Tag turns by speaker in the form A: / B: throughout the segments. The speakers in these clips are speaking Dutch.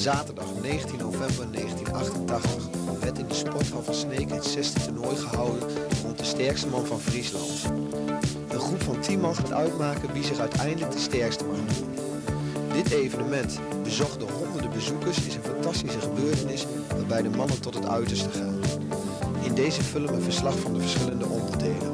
A: Zaterdag 19 november 1988 werd in de sporthal van Sneek het 6e toernooi gehouden rond de sterkste man van Friesland. Een groep van 10 man gaat uitmaken wie zich uiteindelijk de sterkste mag noemen. Dit evenement, bezocht door honderden bezoekers, is een fantastische gebeurtenis waarbij de mannen tot het uiterste gaan. In deze film een verslag van de verschillende onderdelen.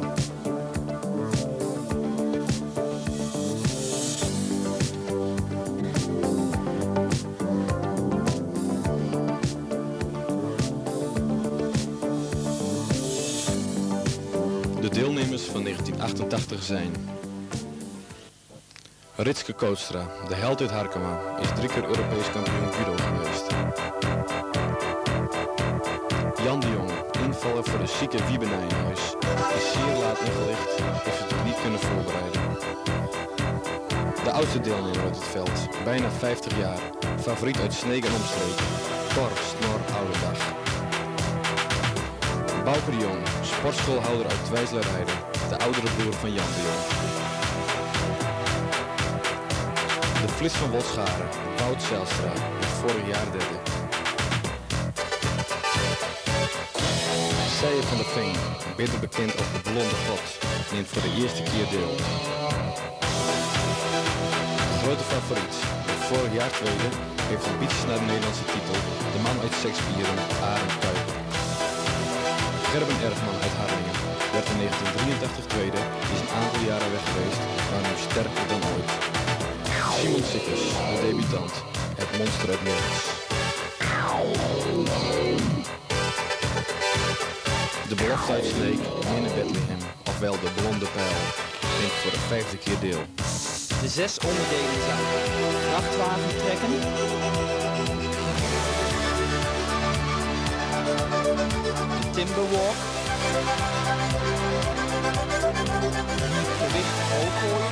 B: De deelnemers van 1988 zijn Ritske Kootstra, de held uit Harkema, is 3 keer Europees kampioen judo geweest. Jan de Jong, invaller voor de zieke Wiebe Nijenhuis, is zeer laat ingelicht, heeft het niet kunnen voorbereiden. De oudste deelnemer uit het veld, bijna 50 jaar, favoriet uit Sneek en omstreken, Cor Snor Oudendag. Bouke de Jong, sportschoolhouder uit Twijslerheide, de oudere broer van Jan de Jong. De Flis van Wolscharen, Wout Zijlstra, vorig jaar derde. Seijer van der Veen, beter bekend als de Blonde God, neemt voor de eerste keer deel. De grote favoriet, vorig jaar tweede, heeft ambities naar de Nederlandse titel, de man uit Seksbieren, Arend Kuiper. Gerben Erfman uit Harlingen werd in 1983 tweede, is een aantal jaren weg geweest, maar nu sterker dan ooit. Simon Sikkers, de debutant, het monster uit Merks. De belofte uit Sneek, Minne Bethlehem, ofwel de Blonde Pijl, neemt voor de 5e keer deel.
C: De 6 onderdelen zijn vrachtwagen trekken, de timberwalk, gewicht hoog gooien,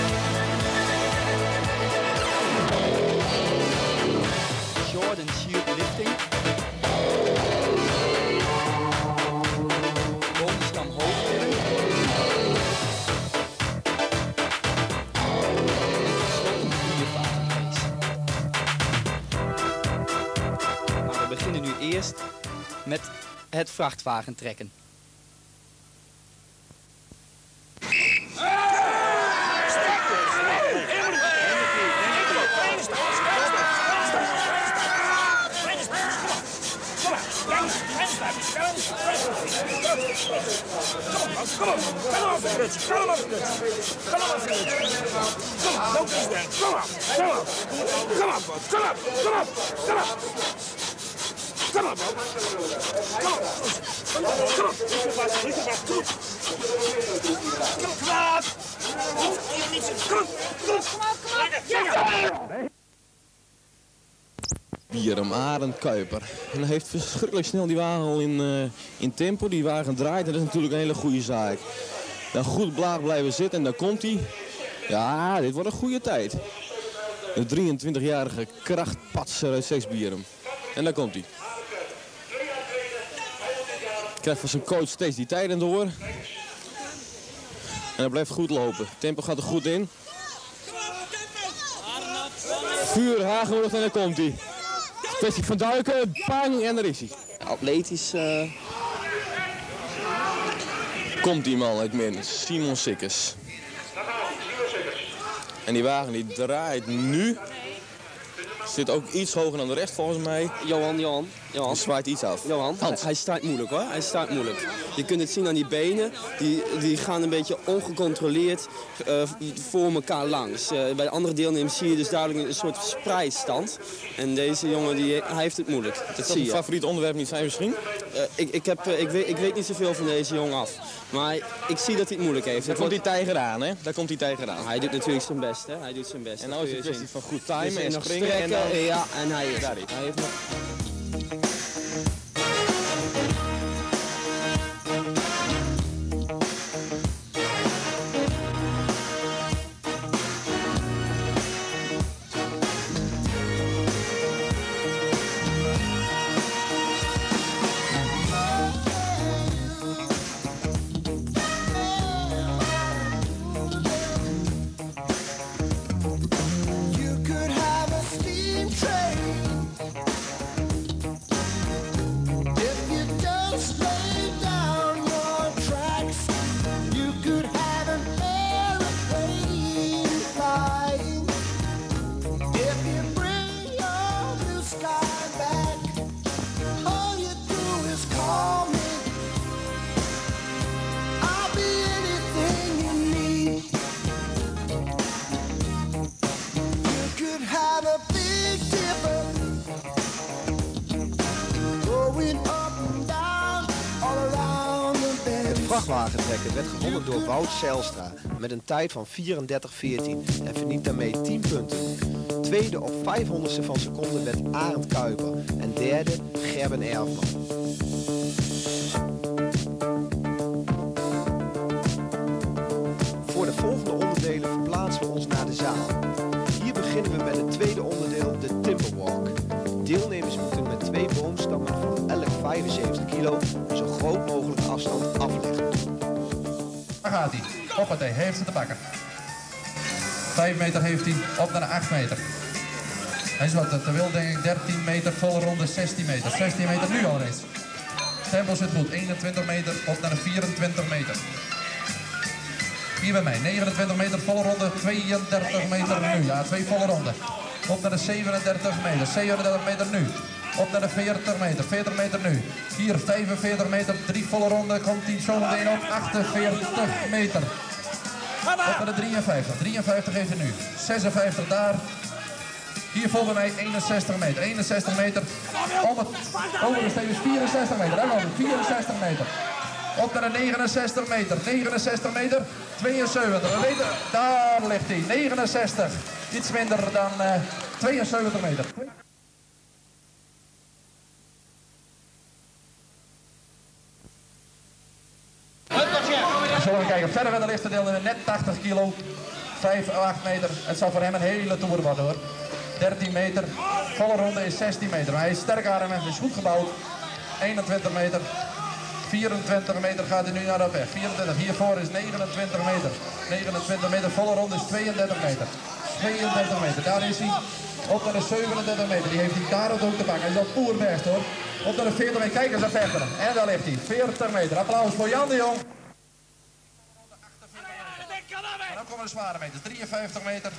C: Jordan shield lifting, boomstam hoogtillen en tenslotte een viervaartrace. Maar we beginnen nu eerst met het vrachtwagen trekken.
B: Bierum, Arend Kuiper. En hij heeft verschrikkelijk snel die wagen al in tempo. Die wagen draait en dat is natuurlijk een hele goede zaak. Dan goed blaag blijven zitten en dan komt hij. Ja, dit wordt een goede tijd. De 23-jarige krachtpatser uit Seksbieren. En dan komt hij. Krijgt van zijn coach steeds die tijden door. En hij blijft goed lopen. Tempo gaat er goed in. Vuur, hagellucht en dan komt hij. Kwestie van duiken, bang en daar is hij.
C: Atletisch.
B: Komt die man uit Min, Simon Sikkers. En die wagen die draait nu. Zit ook iets hoger dan de rest volgens mij.
C: Johan.
B: Die zwaait iets af.
C: Johan, hij start moeilijk hoor. Hij start moeilijk. Je kunt het zien aan die benen. Die gaan een beetje ongecontroleerd voor elkaar langs. Bij de andere deelnemers zie je dus duidelijk een soort spreidstand. En deze jongen hij heeft het moeilijk. Dat zie je.
B: Een favoriet onderwerp niet zijn misschien?
C: Ik weet niet zoveel van deze jongen af. Maar ik zie dat hij het moeilijk heeft.
B: Daar komt die tijger aan, hè? Daar komt die tijger aan.
C: Hij doet natuurlijk zijn best, hè? Hij doet zijn best.
B: En nou is het een kwestie van goed timen
C: Dus
B: en
C: nog
B: springen.
C: strekken,
B: En dan...
C: ja, en hij
B: Daar is.
C: heeft nog...
D: You could have a steam train
A: vrachtwagentrekker werd gewonnen door Wout Zijlstra met een tijd van 34:14 en verniet daarmee 10 punten. Tweede op 500ste van seconde werd Arend Kuiper en derde Gerben Erfman. Voor de volgende onderdelen verplaatsen we ons naar de zaal. Hier beginnen we met het tweede onderdeel, de Timberwalk. Deelnemers moeten met 2 boomstammen van elk 75 kilo een zo groot mogelijke afstand afleggen.
D: Daar gaat hij. Hoppatee, heeft ze te pakken. 5 meter heeft hij, op naar de 8 meter. Hij is wat te wil, denk ik, 13 meter, volle ronde 16 meter. 16 meter nu al reeds. Tempo zit goed, 21 meter, op naar de 24 meter. Hier bij mij, 29 meter, volle ronde, 32 meter nu. Ja, 2 volle ronden. Op naar de 37 meter, 37 meter nu. Op naar de 40 meter, 40 meter nu. Hier 45 meter, 3 volle ronden, komt hij zo meteen op 48 meter. Op naar de 53, 53 heeft hij nu. 56 daar. Hier volgens mij 61 meter, 61 meter. Over de steven is 64 meter, daar loopt het, 64 meter. Op naar de 69 meter, 69 meter, 72 meter. Daar ligt hij, 69. Iets minder dan 72 meter. Zullen we kijken, verder verder ligt de deel net 80 kilo, 5 à 8 meter. Het zal voor hem een hele toer worden hoor. 13 meter, volle ronde is 16 meter. Maar hij is sterk aan en is goed gebouwd. 21 meter, 24 meter gaat hij nu naar de weg. 24, hiervoor is 29 meter. 29 meter, volle ronde is 32 meter. 32 meter, daar is hij. Op naar de 37 meter, die heeft hij daar ook te pakken. Hij is al poerbest hoor. Op naar de 40 meter, kijk eens naar vechten. En daar ligt hij, 40 meter. Applaus voor Jan de Jong. En dan komen de zware meters, 53 meter.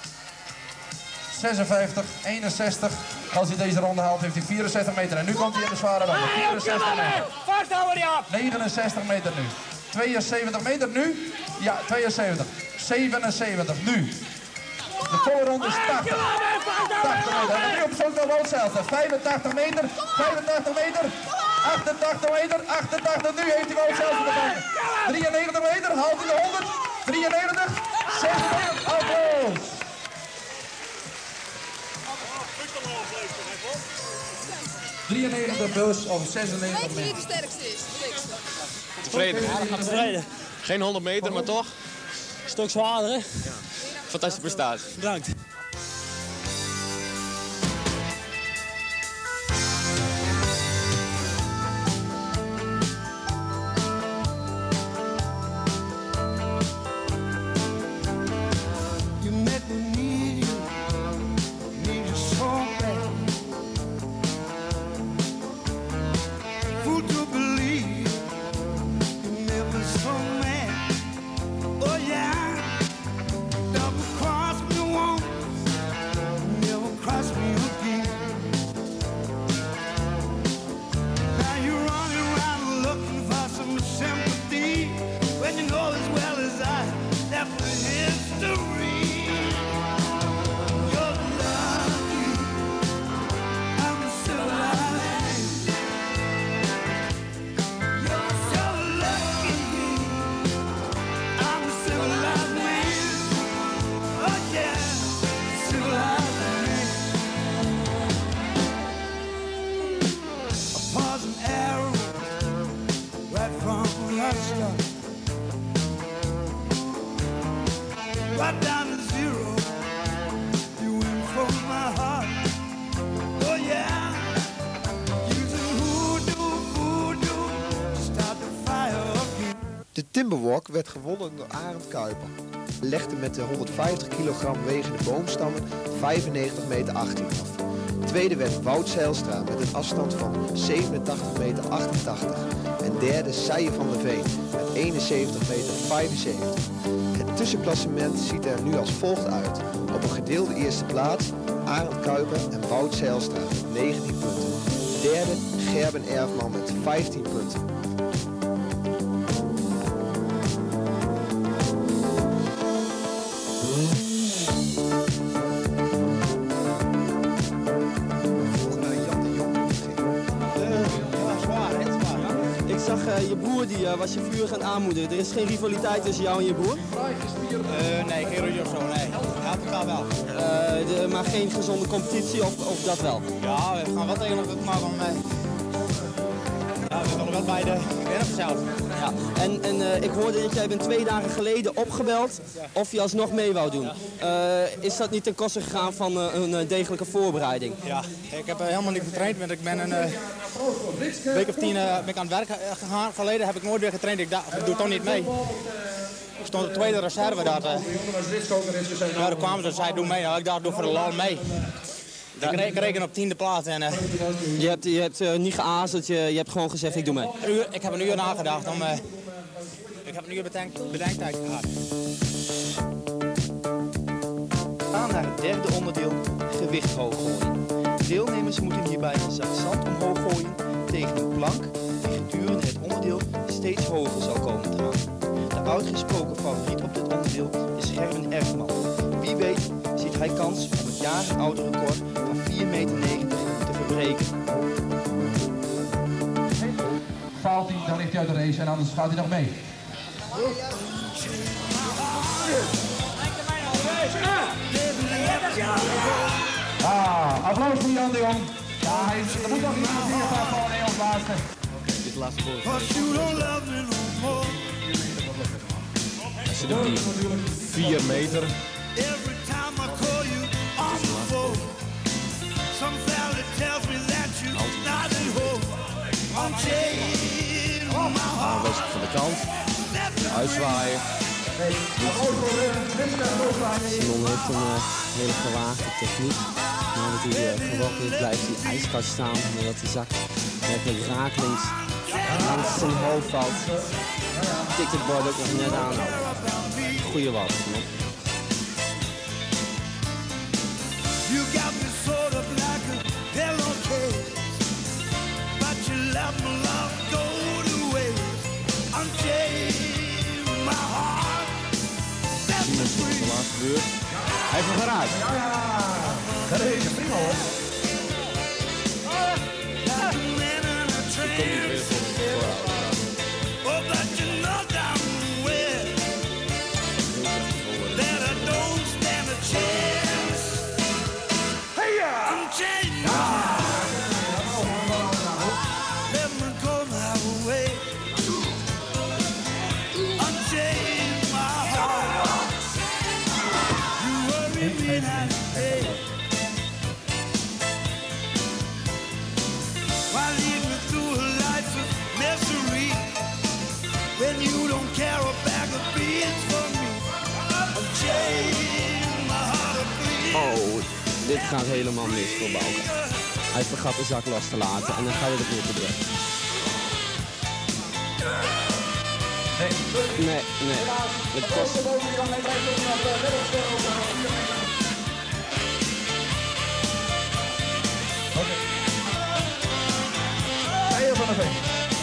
D: 56, 61. Als hij deze ronde haalt heeft hij 64 meter. En nu komt hij in de zware ronde. 64 meter. 69 meter nu. 72 meter nu. Ja, 72. 77 nu. De volle ronde is 80. 80 meter. En nu op zo'n wel hetzelfde. 85 meter. 85 meter. 88 meter. 88. Nu heeft hij wel hetzelfde te pakken. 93 meter. Haalt hij de 100. 93. 96. Applaus. 93 plus of 96 meter.
E: Weet wie de sterkste is?
B: Tevreden?
C: Ja, dat gaat tevreden.
B: Geen 100 meter, maar toch?
C: Een stuk zwaarder, hè?
B: Fantastische prestatie.
C: Bedankt.
F: Right down to zero, you win from my heart. Oh yeah, using voodoo, start the fire again.
A: De Timberwalk werd gewonnen door Arend Kuiper. Hij legde met de 150 kilogram wegende boomstammen 95 meter 18 af. Tweede werd Wout Zijlstra met een afstand van 87 meter 88. En derde Seijen van der Veen met 71 meter 75. Het tussenklassement ziet er nu als volgt uit. Op een gedeelde eerste plaats Arend Kuiper en Wout Zijlstra met 19 punten. Derde Gerben Erfman met 15 punten.
C: Ik zag zag je broer die was je vuur gaan aanmoedigen. Er is geen rivaliteit tussen jou en je broer?
E: Nee, geen ruzie of zo, nee. Helpt elkaar wel.
C: Maar geen gezonde competitie of dat wel?
E: Ja, we gaan wel tegen elkaar maken om mee. Ja, we willen wel beide winnen zelf.
C: Ja. En ik hoorde dat jij bent 2 dagen geleden opgebeld of je alsnog mee wou doen. Is dat niet ten koste gegaan van een degelijke voorbereiding?
E: Ja, ik heb helemaal niet getraind, want ik ben een week of 10 ben ik aan het werk gegaan. Geleden heb ik nooit weer getraind, ik dacht, ik doe toch niet mee. Ik stond de tweede reserve daar. Ja, daar kwamen ze en zei doe mee. Nou, ik dacht doe voor de lol mee. Ik reken op 10e plaats. En,
C: Je hebt niet geazeld, je hebt gewoon gezegd ik doe mee.
E: Ik heb een uur nagedacht. Ik heb een uur bedenktijd gehad.
G: Aan naar het derde onderdeel, gewicht hoog gooien. Deelnemers moeten hierbij een zak zand omhoog gooien tegen een plank die gedurende het onderdeel steeds hoger zal komen te hangen. De uitgesproken favoriet op dit onderdeel is Gerben Erfman. Wie weet ziet hij kans om het jarenoude record van 4,90 meter te verbreken.
D: Faalt hij, dan ligt hij uit de race en anders gaat hij nog mee. Applaus voor Jan de Jong. Ja, er moet nog iemand hier van vallen als laatste.
B: Dit laatste voor.
C: Hij zit op
B: 4 meter. Aanwezig van de kant. Uitzwaaien.
C: Simon heeft een hele gewaagde techniek. Nadat hij geworpen is, blijft hij ijskoud staan. Nadat de zak werkelijk rakelings langs zijn hoofd valt. Tikt het bord ook nog net aan. Goeie wat, Simon.
F: You got me sort of like a pillowcase, but you let my love go to waste. Unchain my heart, set me free.
B: De laatste beurt. Hij heeft hem geraakt.
D: Gereden, prima hoor.
F: Like a man in a trance. Oh, but you know damn well that I don't stand a chance. Unchain my heart, let me go my way. Unchain my heart, you worry me night and day. Why lead me through a life of misery when you don't care a bag of beans for me? Unchain my heart, please.
C: Oh, dit gaat helemaal mis voor Bouke. Hij vergat de zak los te laten en dan gaat het weer te druk. Nee. Het kost...
D: Heijer van de Veen.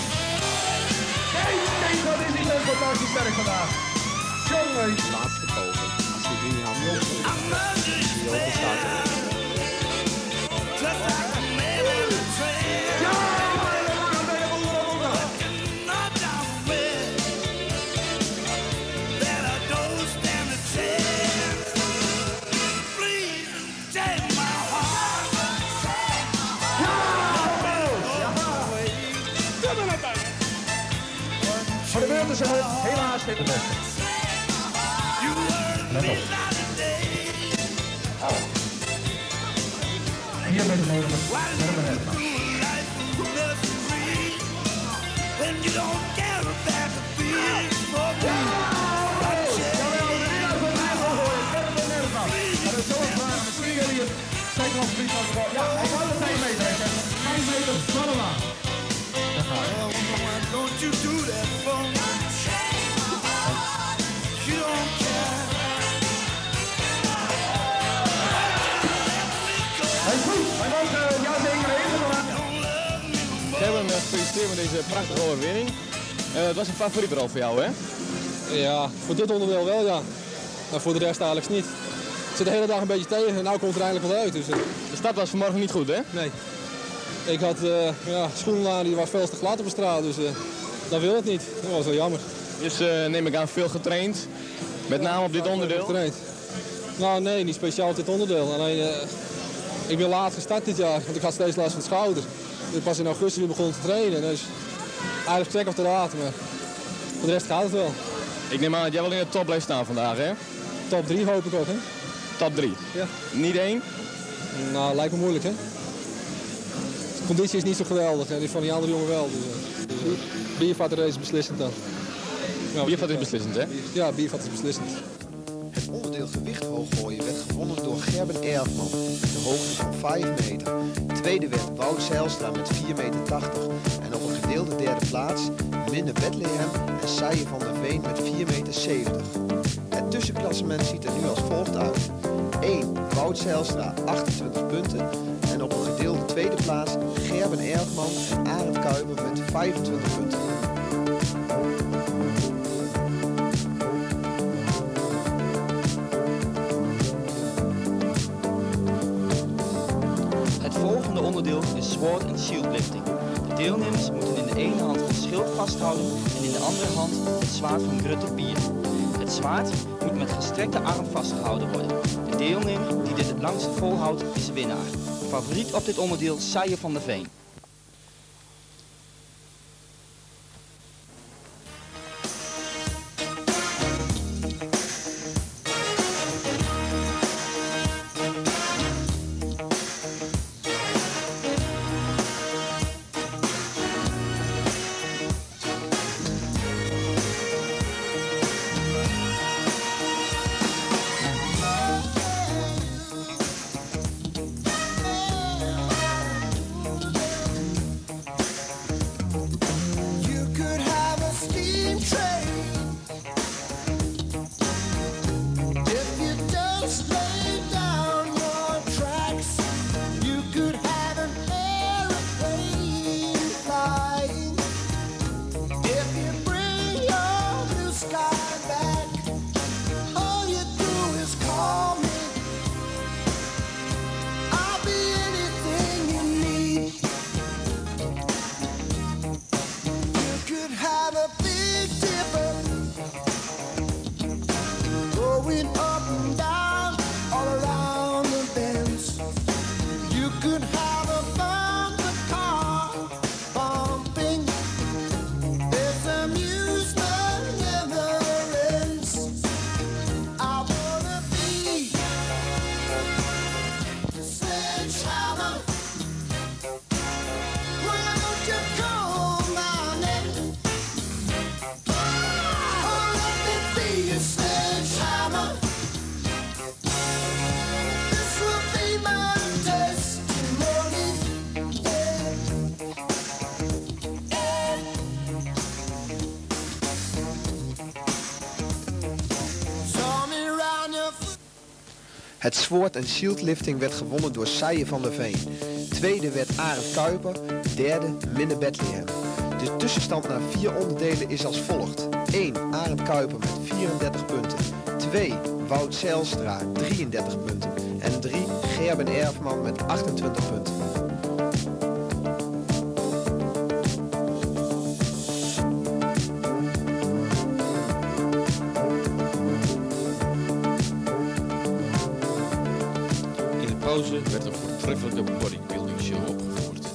D: Nee, dat is niet zo fantastisch sterk vandaag. Jongen.
C: Laatste poging. Als hij die niet had, die open staat er.
F: Just like a man in a trance. Not down with that I don't stand a chance. Please take my heart.
D: Voor de beurt is het helaas geen de beste.
F: You were
D: Let op. 4,90 meter. Gerben Erfman.
F: when you don't care about the feelings for me.
D: Ja, hij wou de 5 meter. 5 meter, allemaal.
F: Don't you do that for me? You don't care.
D: Hij is goed. Hij mag jou zeker even.
B: Gerben, gefeliciteerd met deze prachtige overwinning. Het was een favoriet er al voor jou, hè?
H: Ja, voor dit onderdeel wel, ja. Maar voor de rest eigenlijk niet. Ik zit de hele dag een beetje tegen en nu komt het er eindelijk wel uit. Dus,
B: De start was vanmorgen niet goed, hè?
H: nee. Ik had schoenen aan, die was veel te glad op de straat. Dus dan wil het niet. Dat was wel jammer.
B: Dus neem ik aan veel getraind, met name op dit onderdeel?
H: Getraind. Nou nee, niet speciaal op dit onderdeel. Alleen, ik ben laat gestart dit jaar, want ik had steeds last van de schouder. Ik pas in augustus weer begonnen te trainen, dus eigenlijk trek of te laat, maar voor de rest gaat het wel.
B: Ik neem aan dat jij wel in de top blijft staan vandaag, hè?
H: Top 3 hoop ik ook, hè?
B: Top 3?
H: Ja.
B: Niet 1?
H: Nou, lijkt me moeilijk, hè? De conditie is niet zo geweldig en die van die andere jongen wel. Dus, biervatrace is beslissend dan.
B: Ja, biervat is beslissend, hè?
H: Ja, biervat is beslissend.
A: Het onderdeel gewicht hooggooien werd gewonnen door Gerben Erfman, de hoogte van 5 meter. Tweede werd Wout Zijlstra met 4,80 meter. En op een gedeelde derde plaats Minne Bethlehem en Sije van der Veen met 4,70 meter. Het tussenklassement ziet er nu als volgt uit. 1. Wout Zijlstra 28 punten. En op een gedeelde tweede plaats Gerben Erfman en Arend Kuiper met 25 punten.
G: Het volgende onderdeel is sword and shield lifting. De deelnemers moeten in de ene hand het schild vasthouden en in de andere hand het zwaard van Grutte Pier. Het zwaard moet met gestrekte arm vastgehouden worden. De deelnemer die dit het langste volhoudt is winnaar. Favoriet op dit onderdeel Sije van der Veen.
A: Het sword en shield lifting werd gewonnen door Sije van der Veen. Tweede werd Arend Kuiper, derde Minne Bethlehem. De tussenstand na 4 onderdelen is als volgt. 1. Arend Kuiper met 34 punten. 2. Wout Zijlstra 33 punten. En 3. Gerben Erfman met 28 punten.
B: In de pauze werd een voortreffelijke bodybuilding show opgevoerd.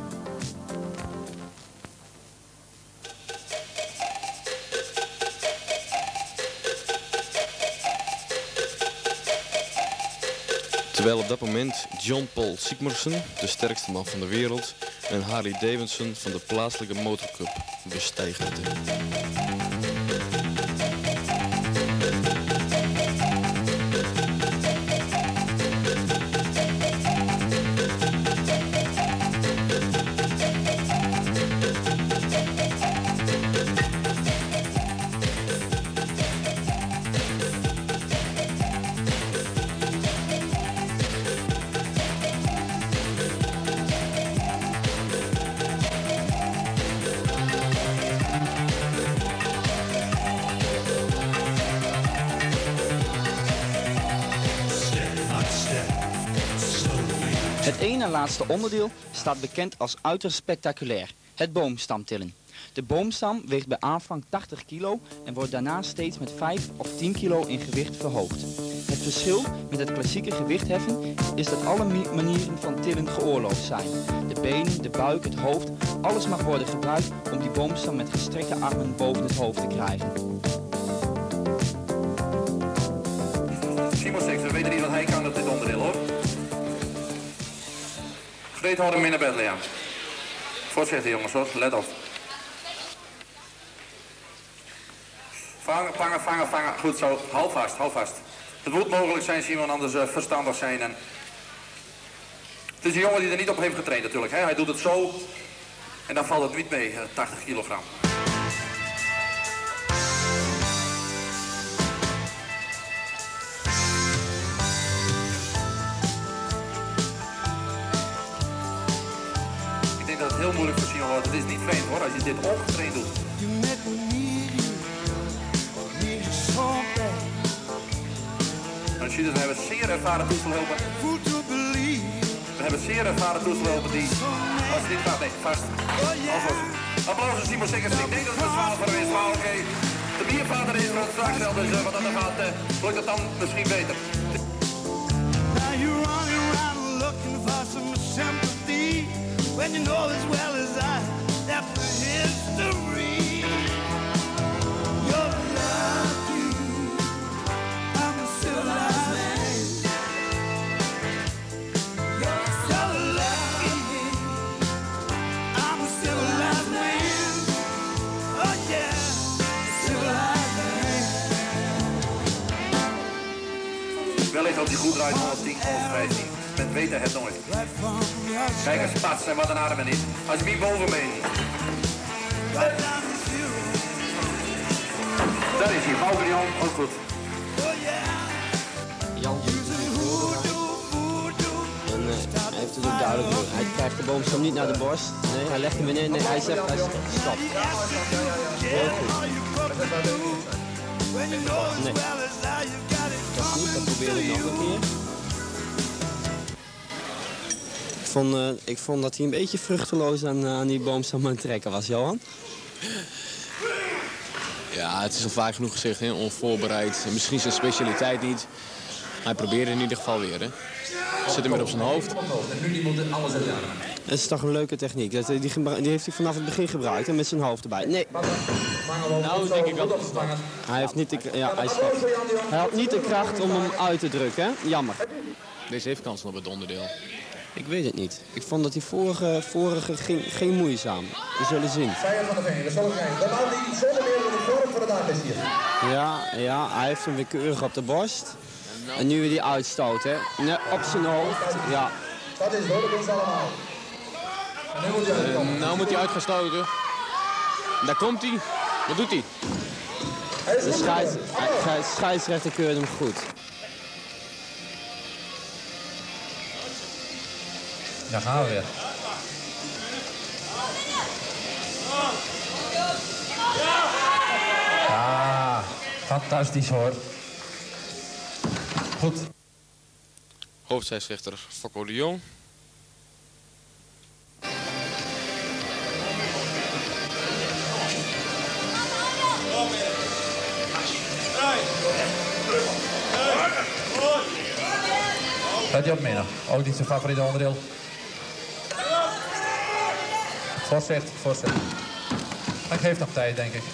B: Terwijl op dat moment John Paul Sigmarsson, de sterkste man van de wereld, en Harley Davidson van de plaatselijke motorclub bestijgerden.
G: Het ene laatste onderdeel staat bekend als uiterst spectaculair, het boomstamtillen. De boomstam weegt bij aanvang 80 kilo en wordt daarna steeds met 5 of 10 kilo in gewicht verhoogd. Het verschil met het klassieke gewichtheffen is dat alle manieren van tillen geoorloofd zijn. De benen, de buik, het hoofd, alles mag worden gebruikt om die boomstam met gestrekte armen boven het hoofd te krijgen.
D: Simon Six, we weten niet wat hij kan op dit onderdeel hoor. Vreed houden hem in naar bed, Leon. Voorzichtig jongens hoor, let op. Vangen, vangen, vangen, vangen. Goed zo, hou vast, hou vast. Het moet mogelijk zijn, Simon, anders verstandig zijn. En... Het is een jongen die er niet op heeft getraind natuurlijk. Hè? Hij doet het zo en dan valt het niet mee, 80 kilogram. Ik denk dat het heel moeilijk voor Simon wordt. Het is niet vreemd hoor, als je dit ongetraind doet. We hebben zeer ervaren toestelhulpen. We hebben zeer ervaren toestelhulpen die... Als dit gaat, nee, vast. Applaus voor Simon Sikkers. Ik denk dat het 12 is, maar oké. De biervader is er straks wel, dus wat dat gaat, wordt het dan misschien beter.
F: Now you're running around looking for some sympathy when you know as well as I that the history. You're lucky. I'm a civilized man. You're so lucky. I'm a civilized man. Oh yeah, civilized man.
D: Wellicht als hij goed draait, 110, 115. Men weet het nooit. Kijk eens, pats en wat een adem er niet. Als je niet boven bent. Daar is hij, boven Jan, ook goed.
C: Jan en, hij heeft het ook duidelijk door. Hij krijgt de boomstam niet naar de borst. Nee, hij legt hem in. Nee, hij zegt hij stop. Heel goed. Nee. Dat is goed, dat probeer ik nog een keer. Ik vond dat hij een beetje vruchteloos aan die boomstam aan het trekken was, Johan.
B: Ja, het is al vaak genoeg gezegd, hè? Onvoorbereid. Misschien zijn specialiteit niet. Hij probeerde in ieder geval weer. Hè? Zit hem weer op zijn hoofd.
C: Dat is toch een leuke techniek. Die heeft hij vanaf het begin gebruikt en met zijn hoofd erbij. Nee.
B: Nou, denk ik wel.
C: Hij heeft niet hij had niet de kracht om hem uit te drukken. Hè? Jammer.
B: Deze heeft kansen op het onderdeel.
C: Ik weet het niet. Ik vond dat die vorige ging moeizaam. We zullen zien. Ja, hij heeft hem weer keurig op de borst. En nu weer die uitstoot, hè. Nee, op zijn hoofd, ja.
D: Dat is hoor, dat is allemaal.
B: Nou moet hij uitgestoten. Daar komt hij. Wat doet hij?
C: De scheidsrechter keurt hem goed.
D: Daar gaan we weer. Ja, fantastisch hoor. Goed.
B: Hoofdscheidsrechter Fokko de Jong.
D: Gaat hij op midden? Ook niet zijn favoriete onderdeel. Voorzicht. Hij geeft nog tijd, denk ik.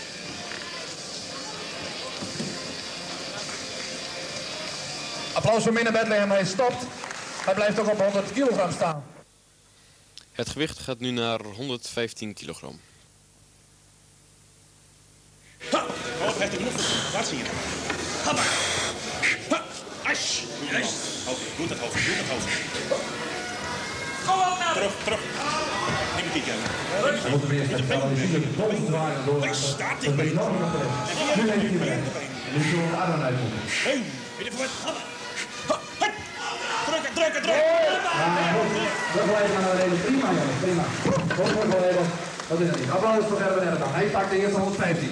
D: Applaus voor Minne Bethlehem, hij stopt. Hij blijft ook op 100 kilogram staan.
B: Het gewicht gaat nu naar 115 kilogram.
I: Hoofd heeft hij genoeg. Wat zie je? Hoppa. Asch. Oké, doe dat hoofd. Terug. Niet meer kijken.
D: We moeten weer de boven draaien door.
I: Waar staat die been?
D: Nu heeft hij been. Nu zullen we Arno uitvoeren.
I: Weer vooruit. Hoppa. Drukken.
D: Dat blijft aan de reden. Prima, jongens. Prima. Wat is het niet? Applaus voor Gerben Erdogan. Hij pakt de eerste 115.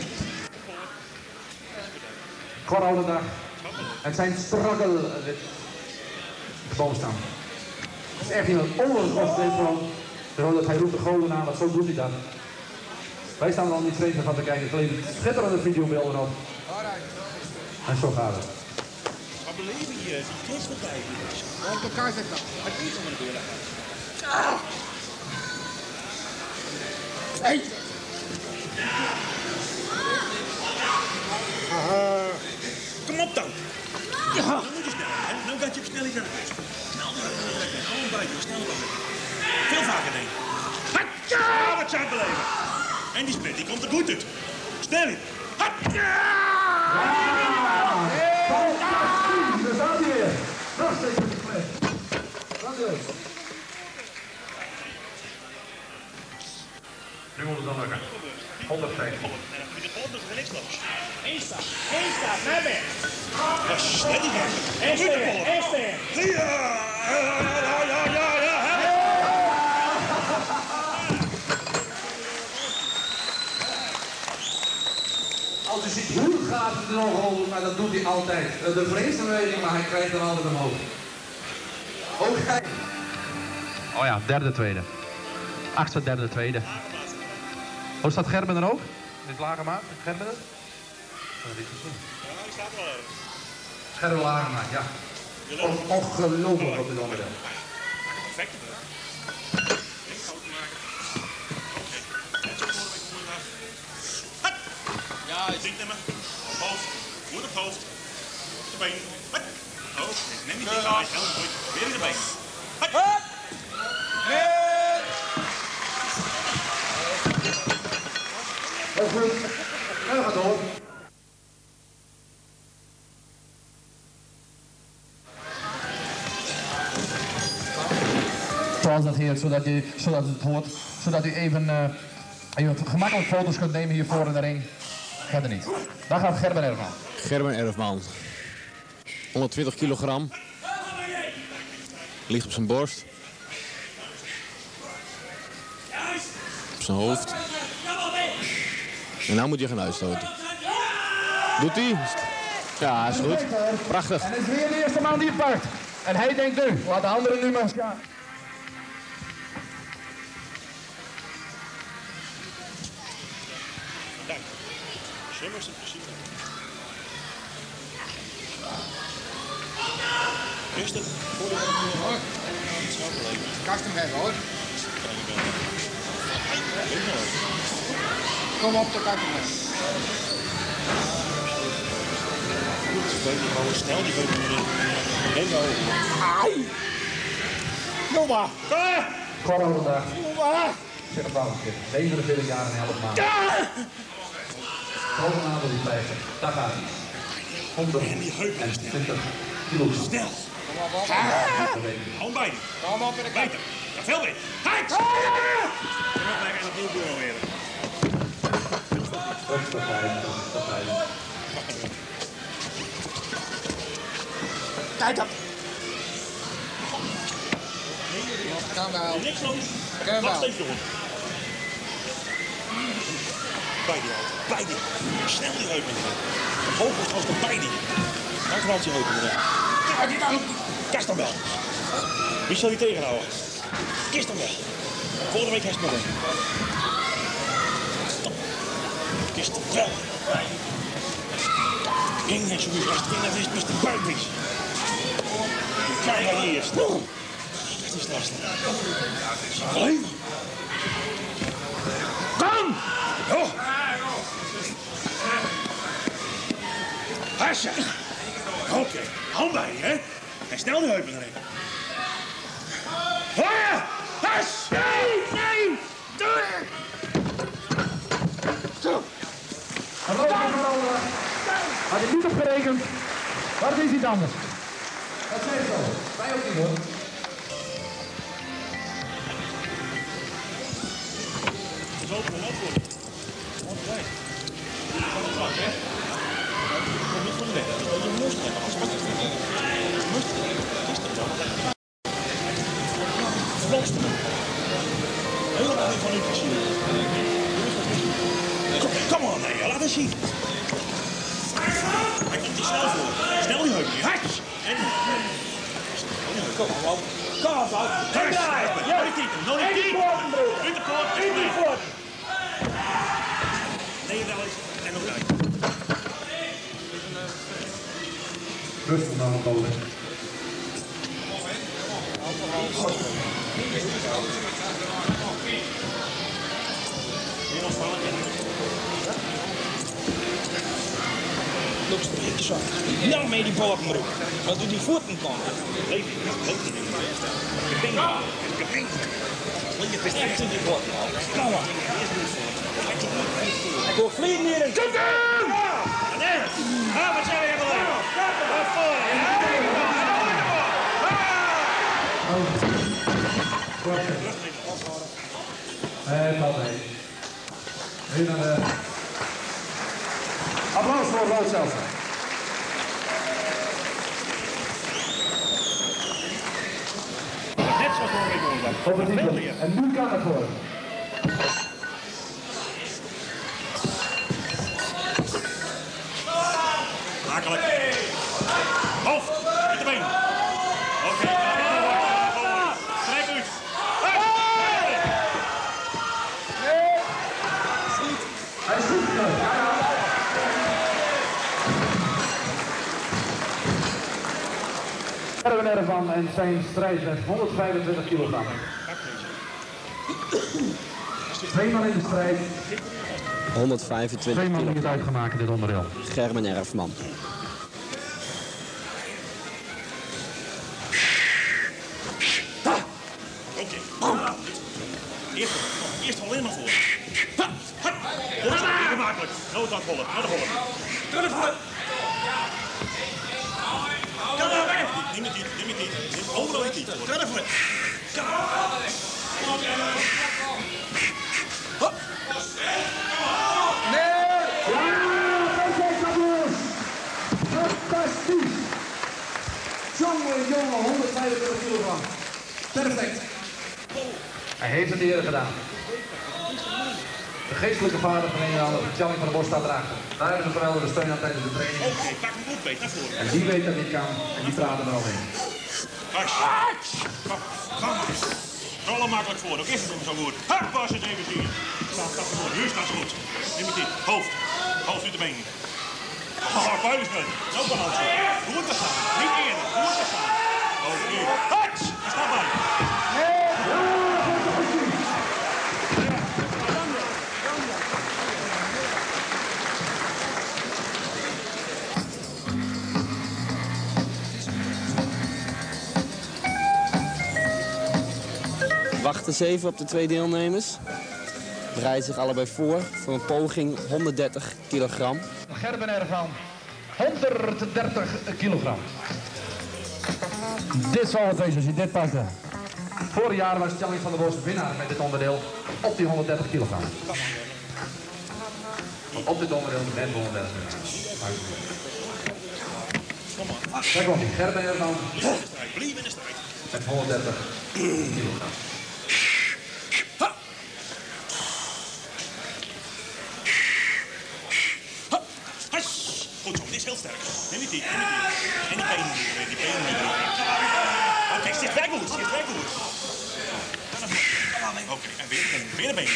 D: Gewoon oude dag. Het zijn struggle. De boomstam. Het is echt iemand ongelooflijk gewoon. Dat hij roept de goden aan, want zo doet hij dat. Wij staan er al niet vreemd van te kijken. Het levert schitterende videobeelden op. En zo gaat het.
I: Wat beleven je? Die kerstpartij.
E: Op elkaar zetten.
I: Het niet om de deur.
E: Hey!
I: Kom op dan! Ja! Dan moet je snel, hè? Nou gaat je op snelheid. Snel, allemaal bij je, snel dan. Veel vaker nemen. Ja, wat zijn beleven. En die split, die komt er goed uit. Snel in.
D: Daar staat hij weer. Nog steeds met de split. Dat is het. Nu moet het dan lukken. 150.
I: En dan moet je gewoon nog niks los. Eén staat, naar weg. Ja, snel die weg. Eén staat. Ja.
D: Als je ziet hoe het gaat met de nog maar dat doet hij altijd. De vreemdste beweging, maar hij krijgt er altijd omhoog. Ook hij. Oh ja, derde, tweede. Achtste, derde, tweede. Oh, staat Gerben er ook? In het lage maat? Gerben er? Dat heb ik gezien.
I: Ja, die staat er wel even.
D: Gerben lage maat, ja. Ongelooflijk op dit onderdeel.
I: Perfect. Ja, je zingt hem. Op hoofd. Goed op hoofd. Op de been. Hoofd. Neem niet tegen mij. Weer in de been.
D: Dat is goed. En we gaan door. Zoals dat heet, zodat het hoort. Zodat u even gemakkelijk foto's kunt nemen hier voor in de ring. Verder niet. Daar gaat Gerben Erfman.
B: Gerben Erfman. 120 kilogram. Ligt op zijn borst. Op zijn hoofd. En nou moet hij gaan uitstoten. Doet hij? Ja, is goed. Prachtig.
D: En het is weer de eerste man die het pakt. En hij denkt nu, laat de anderen nu maar gaan.
I: Dank. Slimmers in principe. Eerst het voordeel van het hoor. Iets zo beleven.
E: Kast hem even hoor. Kom op de kakkenmes.
I: Goed, snel die beuken erin. Heel
E: Ai! Kom maar!
D: Korrel vandaag. Ik zeg het wel een keer. 47 jaar en 11 maanden. Grote aantal die blijven. Daar gaat hij. 120 kilo.
I: snel. Hou bij die.
E: Kom op in de kak.
I: Beter. Ja, veel beter. Hijk! En nog lekker en opnieuw door weer.
E: Kijk op. Kan wel.
I: Niks los.
E: Kan
I: Wacht
E: wel.
I: steeds door. Bij die auto. Bij die. Snel die heup in. Hoog wordt als de bij die. Dan knalt je heup in. Kijk, die kan. Kast dan wel. Wie zal je tegenhouden? Kist dan wel. Volgende week heeft het nog een. Kist dan wel. Ging net zoiets als het in is, de buik is. Kijk maar eerst. Dat is lastig. Hoi. Kom! Oh. Hasje. Oké, hou bij je, hè? En snel de heupen erin. Hoor! Has! Nee! Doe het! Zo.
D: Had je niet op gerekend? Wat is iets anders? Dat zeg ik al. Wij ook niet hoor.
I: Zo, kom op voor. Wat wij. Wacht, hè? Kom niet van de weg. Je moest hebben. Als het niet moest hebben. Is dat wel? Vlogst hem. Helemaal niet van u gezien. Kom on, nee, laat eens zien. Hij komt te snel voor. Snel die heup. Hats! En... Kom maar, Wout. Kom maar, Wout. Nog niet. Nog niet. In de poort. nog rijden.
D: Rustig naar de polen.
I: Nou mee die balkenbroek. Wat doet die voeten dan? Leef je je bent echt in die voeten. Kom maar. Ik hoor vliegen hier in. Kom dan! Ja, wat zeg je wel? Wat voor?
D: Valt mee. Nu naar de... Applaus voor Rood Zelsen.
I: Net zoals vorige week.
D: Op het titel. En nu kan het worden.
I: Makkelijk. Hoofd, met de been. Oké, strijk uit.
D: Hij is goed genoeg. Erwin ervan en zijn strijdweg 125 kilogram. Twee man in de strijd.
C: 125
D: Twee man die het
C: kilo.
D: uitgemaakt in dit onderdeel.
C: Gerben Erfman.
I: Oké. Eerst alleen maar voor. Even makkelijk. Nooit aan het hollen. Naar de hollen. Door de voet. Kom maar weg. Neem het niet. Neem het niet. Neem overal niet. Door de voet.
D: Fantastisch! Jongen, 125 kilogram. Perfect. Hij heeft het eerder gedaan. De geestelijke vader van een aan de Tjalling van de Bos staat erachter. Daar hebben ze geweldige steun aan tijdens de training.
I: Oké, pak hem goed beet naar voren.
D: En die weet dat hij kan en die praat er wel in.
I: Kom. Rollen makkelijk voor. Ook is het hem zo goed. Ha, pas het even zien. Stap ervoor. Nu staat ze goed. Neem het in. Hoofd. Hoofd uit de benen. Oh, puilismen. Zo kan het zo. Goed te staan. Niet eerder. Goed te staan. Oké. Hats! Stap bij.
C: Wachten ze even op de twee deelnemers. Bereiden zich allebei voor een poging 130 kilogram.
D: Gerben ervan 130 kilogram. Dit zal het wezen als je dit pakt. Vorig jaar was Tjalling van der Bos winnaar met dit onderdeel op die 130 kilogram. Want op dit onderdeel net 130 kilogram. Daar komt hij, Gerben ervan.
I: Blijf in de strijd.
D: Met 130 kilogram.
I: Goed zo, dit is heel sterk. Neem die. En die benen niet. Die benen niet. Oké, zit weg goed. Oké, en weer de benen.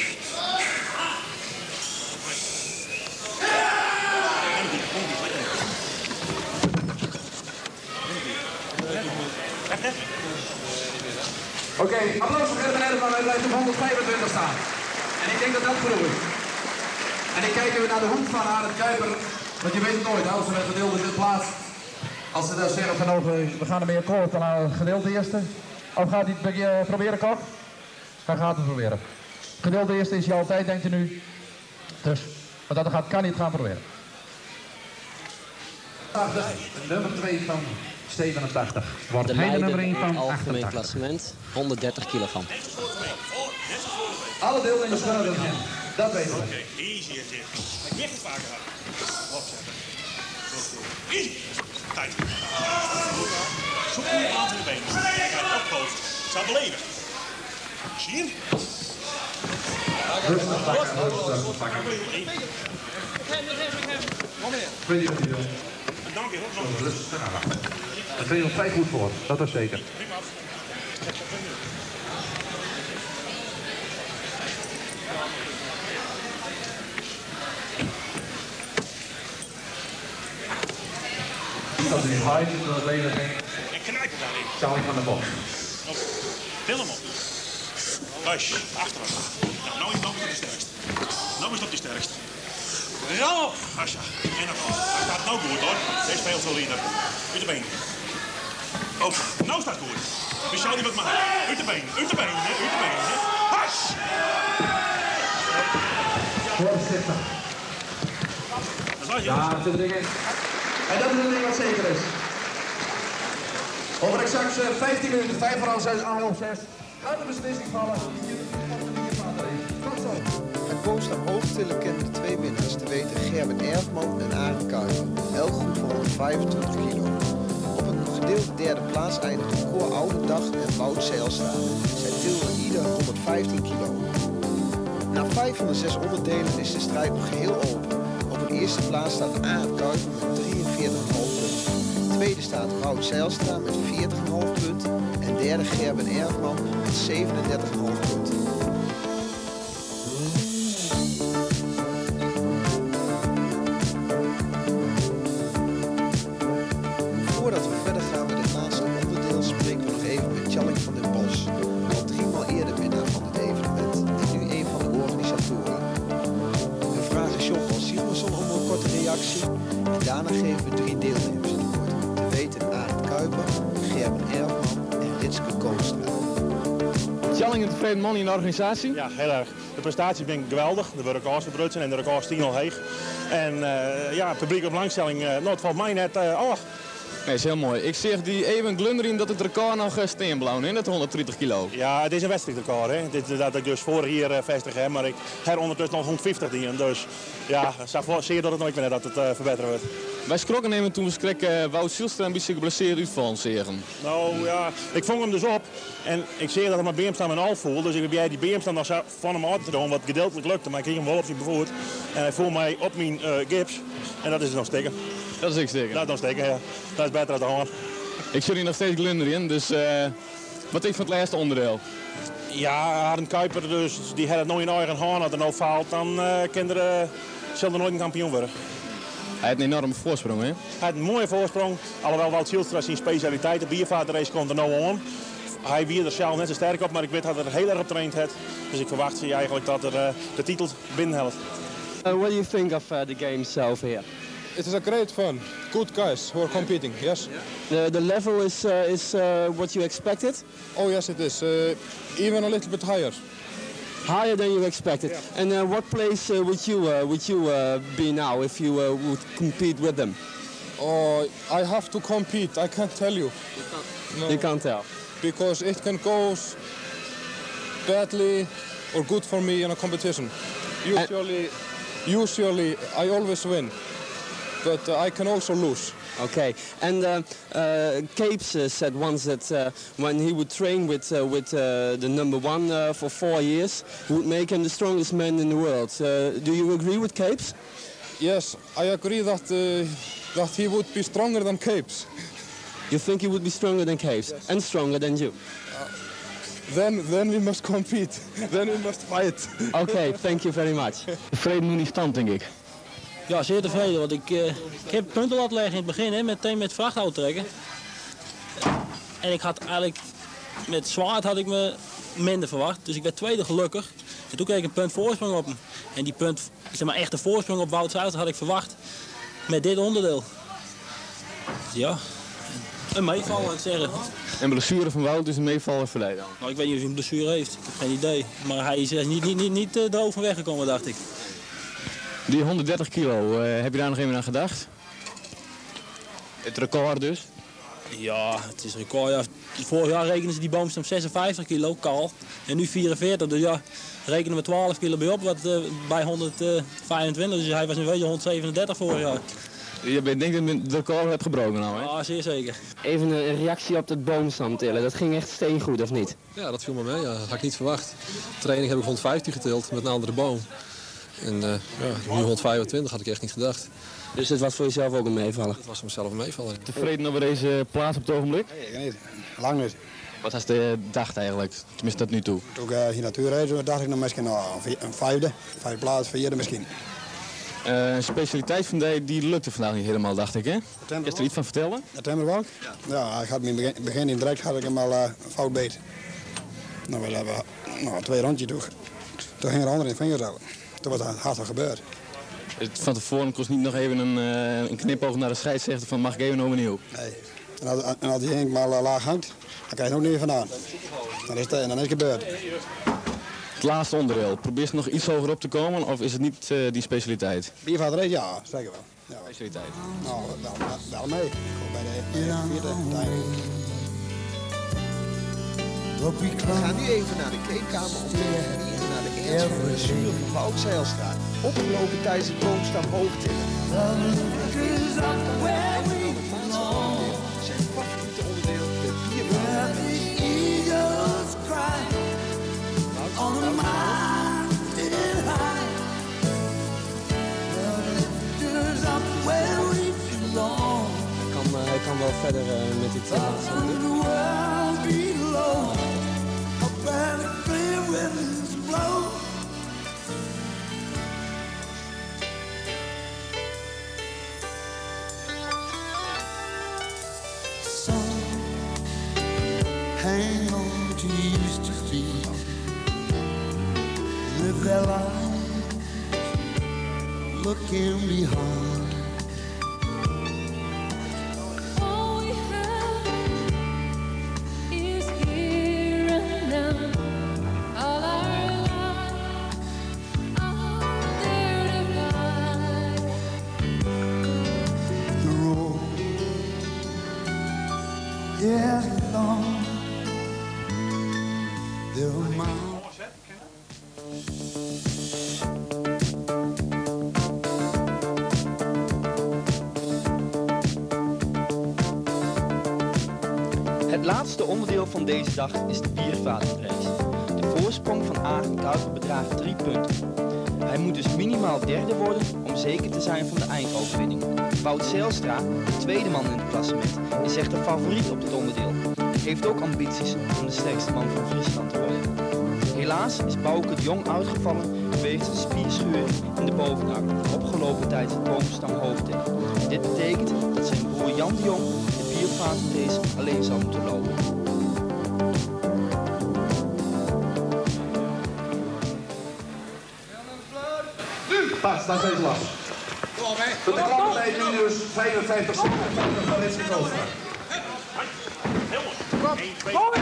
D: Oké, applaus voor Gerben ervan. Hij blijft op 125 staan. En ik denk dat dat genoeg is. En ik kijk even naar de hoek van Arend Kuiper. Want je weet het nooit, als ze met gedeelde dit plaats. Als ze daar zeggen van we gaan ermee akkoord, dan aan het gedeelde eerste. Of gaat hij het proberen, Kok? Hij gaat het proberen. Gedeelde eerste is hij altijd, denkt u nu. Dus, wat dat gaat, kan hij het gaan proberen. Nummer 2 van 87. Wordt
C: De
D: hij de
C: leider
D: nummer 1
C: in het
D: van
C: algemeen
D: 88.
C: klassement 130 kilogram.
D: Alle deelnemers kunnen dat zijn. Dat weten we.
I: Oké, easy is dit. Ik weg het vaker had. Opzetten. Easy. Tijd. Zoek nu aan de benen. Kijk, ophoofd. Zou beleven. Zie je?
D: Rustig pakken. Weet je wat je wil?
I: En dank je wel.
D: Rustig. Daar ben je nog vrij goed voor, dat is zeker. Dat is Hyde, dat is Levering.
I: En knijp het daarin.
D: Charlie van der Bos.
I: Til hem op. Huis, achter hem. Nou is het de sterkst. Nou is het de sterkst. Ram op, Asja. En dan hij staat nou goed hoor. Deze speelt zo leader. Uit de been. Oh, nou staat goed. Dus zou die wat maken. Uit de been, uit de been, hè. Uit de been, hè. Has!
D: Voorzitter.
I: Dat was je.
D: Ja, dat zit erin. En dat is het ding wat zeker is. Over exact 15 minuten, 5 voor 6, 6. Gaat de beslissing vallen. Tot zo.
A: Het Boomstam hoogtillen kennen de twee winnaars, te weten Gerben Erfman en Arend Kuiper. Elk goed voor 125 kilo. Op een gedeelde derde plaats eindigden Cor Oudendag en Wout Zijlstra. Zij tilden ieder 115 kilo. Na 5 van de 6 onderdelen is de strijd nog geheel open. Op een eerste plaats staat Arend Kuiper met 43,5 punten. Tweede staat Wout Zijlstra met 40,5 punten. En derde Gerben Erfman met 37,5 punten. Voordat we verder gaan met het laatste onderdeel spreken we nog even met Tjalling van den Bos. Al 3 maal eerder winnaar van dit evenement en nu een van de organisatoren. We vragen John Sigmarsson om een korte reactie en daarna geven we 3 deelnemers het woord. Te weten Arend Kuiper, Gerben Erfman en Ritske Koonstra.
B: Tjalling een tevreden man in de organisatie?
I: Ja, heel erg. De prestaties ben ik geweldig. De records verbrutsen en de records 10 al heeg. En ja, publiek op belangstelling, het valt mij net af.
B: Nee, is heel mooi. Ik zeg die even glunderen dat het record nog steen blauw in, dat 130 kilo.
I: Ja, het is een wedstrijdrecord. Hè. Dit is dat ik dus vorig jaar vestig heb, maar ik heb ondertussen nog 150 dienen. Dus ja, zeer dat het nooit meer dat het verbeterd wordt.
B: Wij schrokken nemen toen we kregen Wout Zijlstra een beetje geblesseerd uitvallen, zeggen.
I: Nou ja, ik vong hem dus op en ik zie dat hij mijn beemstam en al voel. Dus ik heb jij die beemstam nog van hem uit te doen, wat gedeeltelijk lukte. Maar ik kreeg hem wel op zijn bevoerd en hij voelde mij op mijn gips en dat is nog steken.
B: Dat is ik steken?
I: Dat is nog steken, ja. Dat is beter dan hoor.
B: Ik zie hier nog steeds glunderen, dus wat is van het laatste onderdeel?
I: Ja, Arend Kuiper dus, die had het nooit in eigen hand. Als er nou faalt, dan zal er nooit een kampioen worden.
B: Hij heeft een enorme voorsprong, hè?
I: Hij heeft een mooie voorsprong. Alhoewel Wout Zijlstra zijn specialiteit, de biervaartrace komt er nou aan. Hij wierde er zelf net zo sterk op, maar ik weet dat hij er heel erg op getraind heeft. Dus ik verwacht eigenlijk dat er de titel binnenhelft.
C: What do you think of the game itself here?
H: It is a great fun. Good guys who are competing, yes?
C: The level is what you expected?
H: Oh yes, it is. Even a little bit higher.
C: Higher than you expected. Yeah. And what place would you be now if you would compete with them?
H: Oh, I have to compete. I can't tell you.
C: You can't tell.
H: Because it can go badly or good for me in a competition. Usually I always win, but I can also lose.
C: Okay, and Capes said once that when he would train with the number 1 for 4 years, he would make him the strongest man in the world. Do you agree with Capes?
H: Yes, I agree that he would be stronger than Capes.
C: You think he would be stronger than Capes? Yes. And stronger than you?
H: Then we must compete. Then we must fight.
C: Okay, thank you very much.
B: Tevreden in die stand, denk ik.
J: Ja, zeer tevreden, want ik heb punten laten leggen in het begin, hè, meteen met vrachtauto trekken. En ik had eigenlijk, met zwaard had ik me minder verwacht, dus ik werd tweede gelukkig. En toen kreeg ik een punt voorsprong op hem. En die punt, zeg maar echt een voorsprong op Wout Zijlstra had ik verwacht met dit onderdeel. Dus ja, een meevaller, wil ik zeggen.
B: En blessure van Wout is een meevaller verleden.
J: Nou, ik weet niet of hij een blessure heeft, ik heb geen idee. Maar hij is niet droog van weggekomen, dacht ik.
B: Die 130 kilo, heb je daar nog even aan gedacht? Het record dus?
J: Ja, het is record. Ja. Vorig jaar rekenen ze die boomstam 56 kilo, kaal. En nu 44, dus ja, rekenen we 12 kilo bij op, wat bij 125. Dus hij was een beetje 137 vorig jaar.
B: Je denkt dat je het record hebt gebroken nou, hè?
J: Ja, zeer zeker.
C: Even een reactie op dat boomstam tillen. Dat ging echt steengoed, of niet?
K: Ja, dat viel me mee. Ja. Dat had ik niet verwacht. De training heb ik 150 getild met een andere boom. En ja, nu 125 had ik echt niet gedacht.
C: Dus het was voor jezelf ook een meevaller?
K: Het was voor mezelf een meevaller.
B: Tevreden over deze plaats op het ogenblik?
L: Nee, niet. Lang niet.
B: Wat was de dag eigenlijk? Tenminste tot nu toe.
L: Toen ik hier naartoe reed, dacht ik nog misschien een vijfde plaats, vierde misschien.
B: Een specialiteit van die lukte vandaag niet helemaal, dacht ik, hè? Kun je er iets van vertellen?
L: Het temmerbalk? Ja, hij gaat in het begin direct had ik hem al fout beet. Nou, we hebben 2 rondjes toe. Toen ging er ander in de vingers houden. Toen was het hard gebeurd.
B: Van tevoren kost niet nog even een knipoog naar de scheidsrechter van mag ik even overnieuw?
L: Nee. En als die Henk maar laag hangt, dan krijg je ook niet meer vandaan. Dan is het gebeurd.
B: Het laatste onderdeel, probeer je nog iets hoger op te komen of is het niet die specialiteit?
L: Biervaarderij, ja, zeker wel. Ja.
B: Specialiteit?
L: Nou, wel mee. Ik kom bij de vierde uiteindelijk.
A: We gaan nu even naar de kleedkamer om te kijken naar de ernstige blessure van Wout Zijlstra. Opgelopen tijdens het boomstam hoogtillen. Zijn favoriete onderdeel, de biervaarderij.
C: Hij kan wel verder met dit
F: hang on to used to be, live their lives looking behind.
M: All we have is here and now. All our lives are there to find.
F: The road is long. There are miles.
G: Het laatste onderdeel van deze dag is de biervaartrace. De voorsprong van Arend Kuiper bedraagt 3 punten. Hij moet dus minimaal derde worden om zeker te zijn van de eindoverwinning. Wout Zijlstra, de tweede man in het klassement, is echt de favoriet op dit onderdeel. Heeft ook ambities om de sterkste man van Friesland te worden. Helaas is Bouke de Jong uitgevallen wegens een spierscheur in de bovenarm, opgelopen tijdens het boomstam hoofdtillen. Dit betekent dat zijn broer Jan de Jong de biervaartrace alleen zal moeten lopen.
N: Pas, daar zijn ze last. Tot de klappertijd nu dus 55 seconden van Ritske Koolstra.
F: Kom, kom!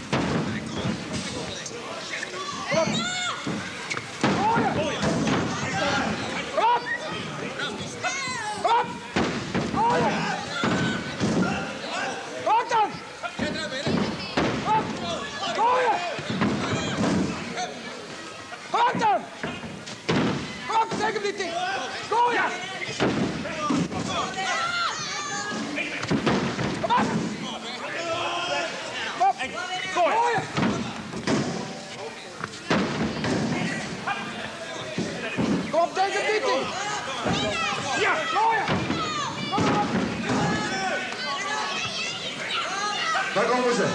N: Daar komen ze.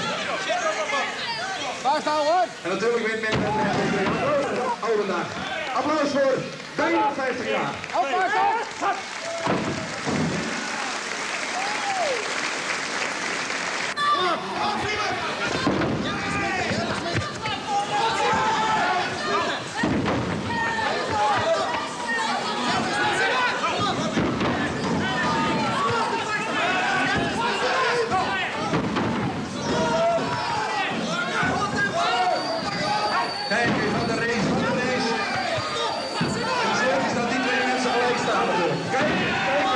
F: Waar staan we?
N: En natuurlijk wint men met Oudendag. Applaus voor 53 jaar. Kijk eens van de race, van de race. Het leuk is dat die twee mensen gelijk staan natuurlijk. Kijk eens.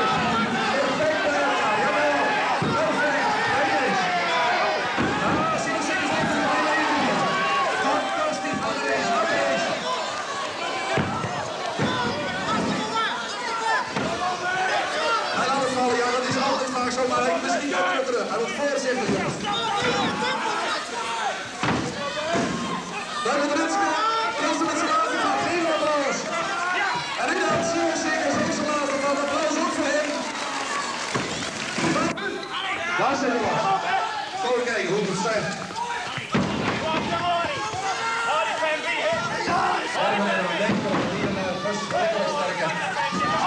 N: Jawel. Perfect. Kijk eens. Ah, zie je fantastisch van de race, van de race. Hij laat het vallen, ja, dat is altijd maar zo, maar hij is niet ook terug. Hij wordt voorzichtig, jongens. Daar komt Ritske. Eerste met zijn laatste van geen applaus. En nu dan Simon Sikkers, ook zijn laatste van applaus ook voor hem. Daar zit hij was. Kom kijken hoe het staat. Ik denk dat we hier een sterke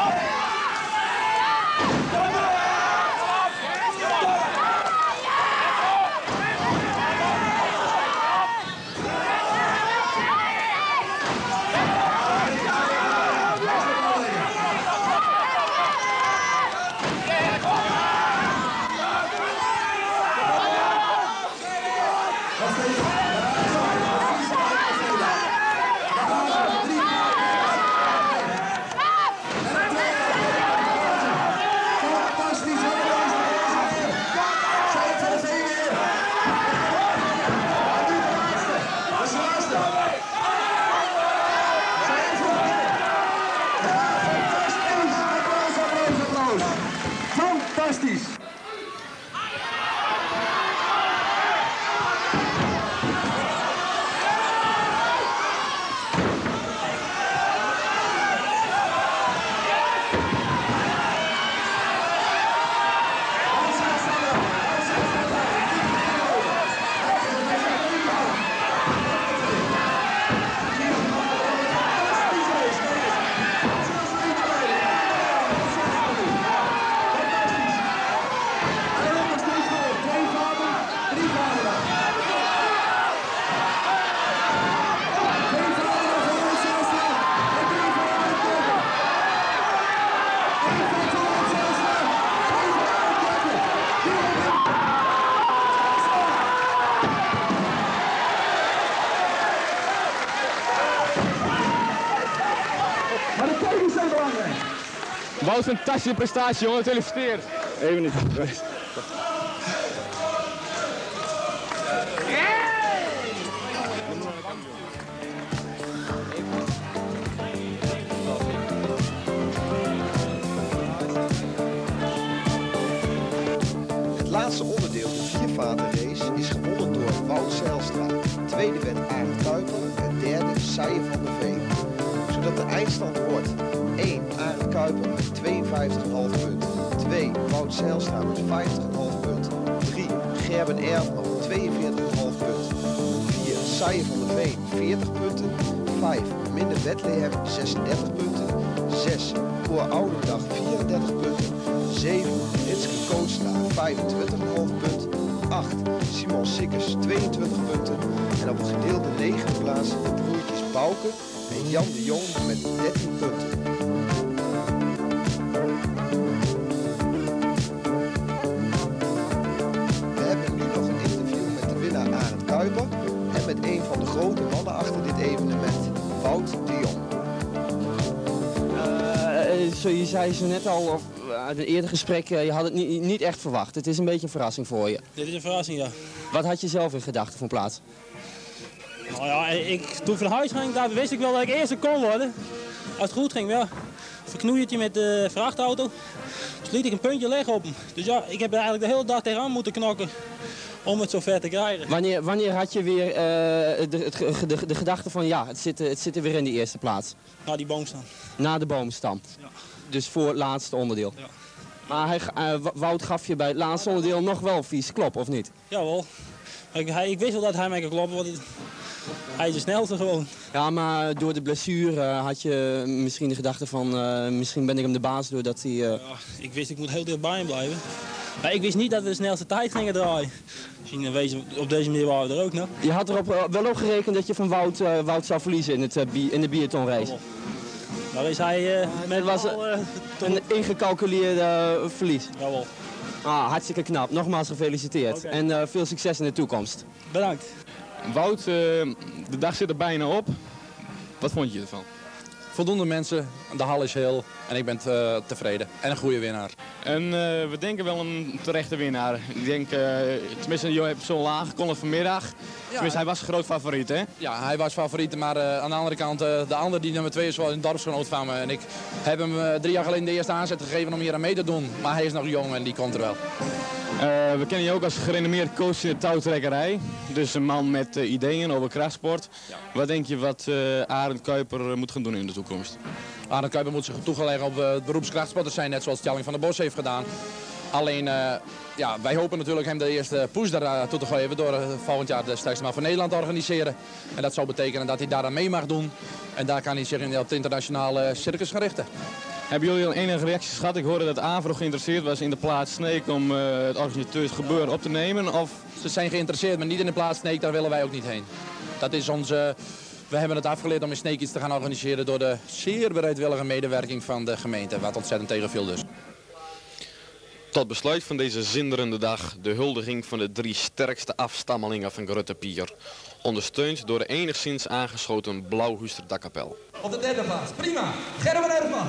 N: Maar de tekens zijn belangrijk.
H: Wout, fantastische prestatie, jongen. Gefeliciteerd. Even niet.
A: Het laatste onderdeel, de viervatenrace, is gewonnen door Wout Zijlstra. Tweede werd Arend Kuiper en derde Sije van der Veen. Zodat de eindstand wordt 1 Arend Kuiper met 52,5 punten. 2 Wout Zijlstra met 50,5 punten. 3 Gerben Erfman met 42,5 punten. 4 Sije van der Veen 40 punten. 5 Minde Bethlehem 36 punten. 6 Cor Oudendag 34 punten. 7 Ritske Kootstra 25,5 punten. 8 Simon Sikkers 22 punten. En op het gedeelde 9e plaats de broertjes Bouke en Jan de Jong met 13 punten. We hebben nu nog een interview met de winnaar Arend Kuiper en met een van de grote mannen achter dit evenement, Wout de Jong.
C: Je zei zo net al uit een eerder gesprek, je had het niet echt verwacht. Het is een beetje een verrassing voor je.
J: Dit is een verrassing, ja.
C: Wat had je zelf in gedachten van plaats?
J: Nou ja, toen ik van huis ging, daar wist ik wel dat ik eerste kon worden. Als het goed ging, ja. Verknoeiertje met de vrachtauto. Dus liet ik een puntje leggen op hem. Dus ja, ik heb er eigenlijk de hele dag tegenaan moeten knokken om het zo ver te krijgen.
C: Wanneer had je weer de gedachte van ja, het zit er weer in die eerste plaats?
J: Na die boomstam.
C: Na de boomstam. Ja. Dus voor het laatste onderdeel. Ja. Maar Wout gaf je bij het laatste onderdeel nog wel vies klop, of niet?
J: Jawel. Ik wist wel dat hij mij kon kloppen, want hij is de snelste gewoon.
C: Ja, maar door de blessure had je misschien de gedachte van misschien ben ik hem de baas doordat hij...
J: Ja, ik wist ik moet heel dicht bij hem blijven. Maar ik wist niet dat we de snelste tijd gingen draaien. Misschien op deze manier waren we er ook nog.
C: Je had er wel op gerekend dat je van Wout zou verliezen in de biathlonrace.
J: Daar is hij
C: met een ingecalculeerde verlies.
J: Jawel.
C: Hartstikke knap. Nogmaals gefeliciteerd. Okay. En veel succes in de toekomst.
J: Bedankt.
H: Wout, de dag zit er bijna op. Wat vond je ervan?
O: Voldoende mensen, de hal is heel en ik ben tevreden. En een goede winnaar.
H: En we denken wel een terechte winnaar. Ik denk, tenminste, je hebt zo'n laag kon het vanmiddag. Ja. Tenminste, hij was groot favoriet, hè?
O: Ja, hij was favoriet, maar aan de andere kant, de ander die nummer 2 is wel een dorpsgenoot van me. En ik heb hem 3 jaar geleden de eerste aanzet gegeven om hier aan mee te doen. Maar hij is nog jong en die komt er wel.
H: We kennen je ook als gerenommeerd coach in de touwtrekkerij. Dus een man met ideeën over krachtsport. Ja. Wat denk je wat Arend Kuiper moet gaan doen in de toekomst?
O: Arend Kuiper moet zich toegelegd op beroepskrachtsporters zijn, net zoals Tjalling van der Bos heeft gedaan. Alleen, ja, wij hopen natuurlijk hem de eerste push daar toe te geven door volgend jaar de sterkste man van Nederland te organiseren. En dat zou betekenen dat hij daar aan mee mag doen. En daar kan hij zich in het internationale circus gaan richten.
H: Hebben jullie al enige reacties gehad? Ik hoorde dat AVRO geïnteresseerd was in de plaats Sneek om het organisateursgebeuren op te nemen. Of...
O: Ze zijn geïnteresseerd, maar niet in de plaats Sneek, daar willen wij ook niet heen. Dat is onze... We hebben het afgeleerd om in Sneek iets te gaan organiseren door de zeer bereidwillige medewerking van de gemeente, wat ontzettend tegenviel dus.
B: Tot besluit van deze zinderende dag de huldiging van de 3 sterkste afstammelingen van Grutte Pier. Ondersteund door de enigszins aangeschoten Blauwhuster dakkapel.
N: Op de 3e plaats, prima, Gerben Erfman.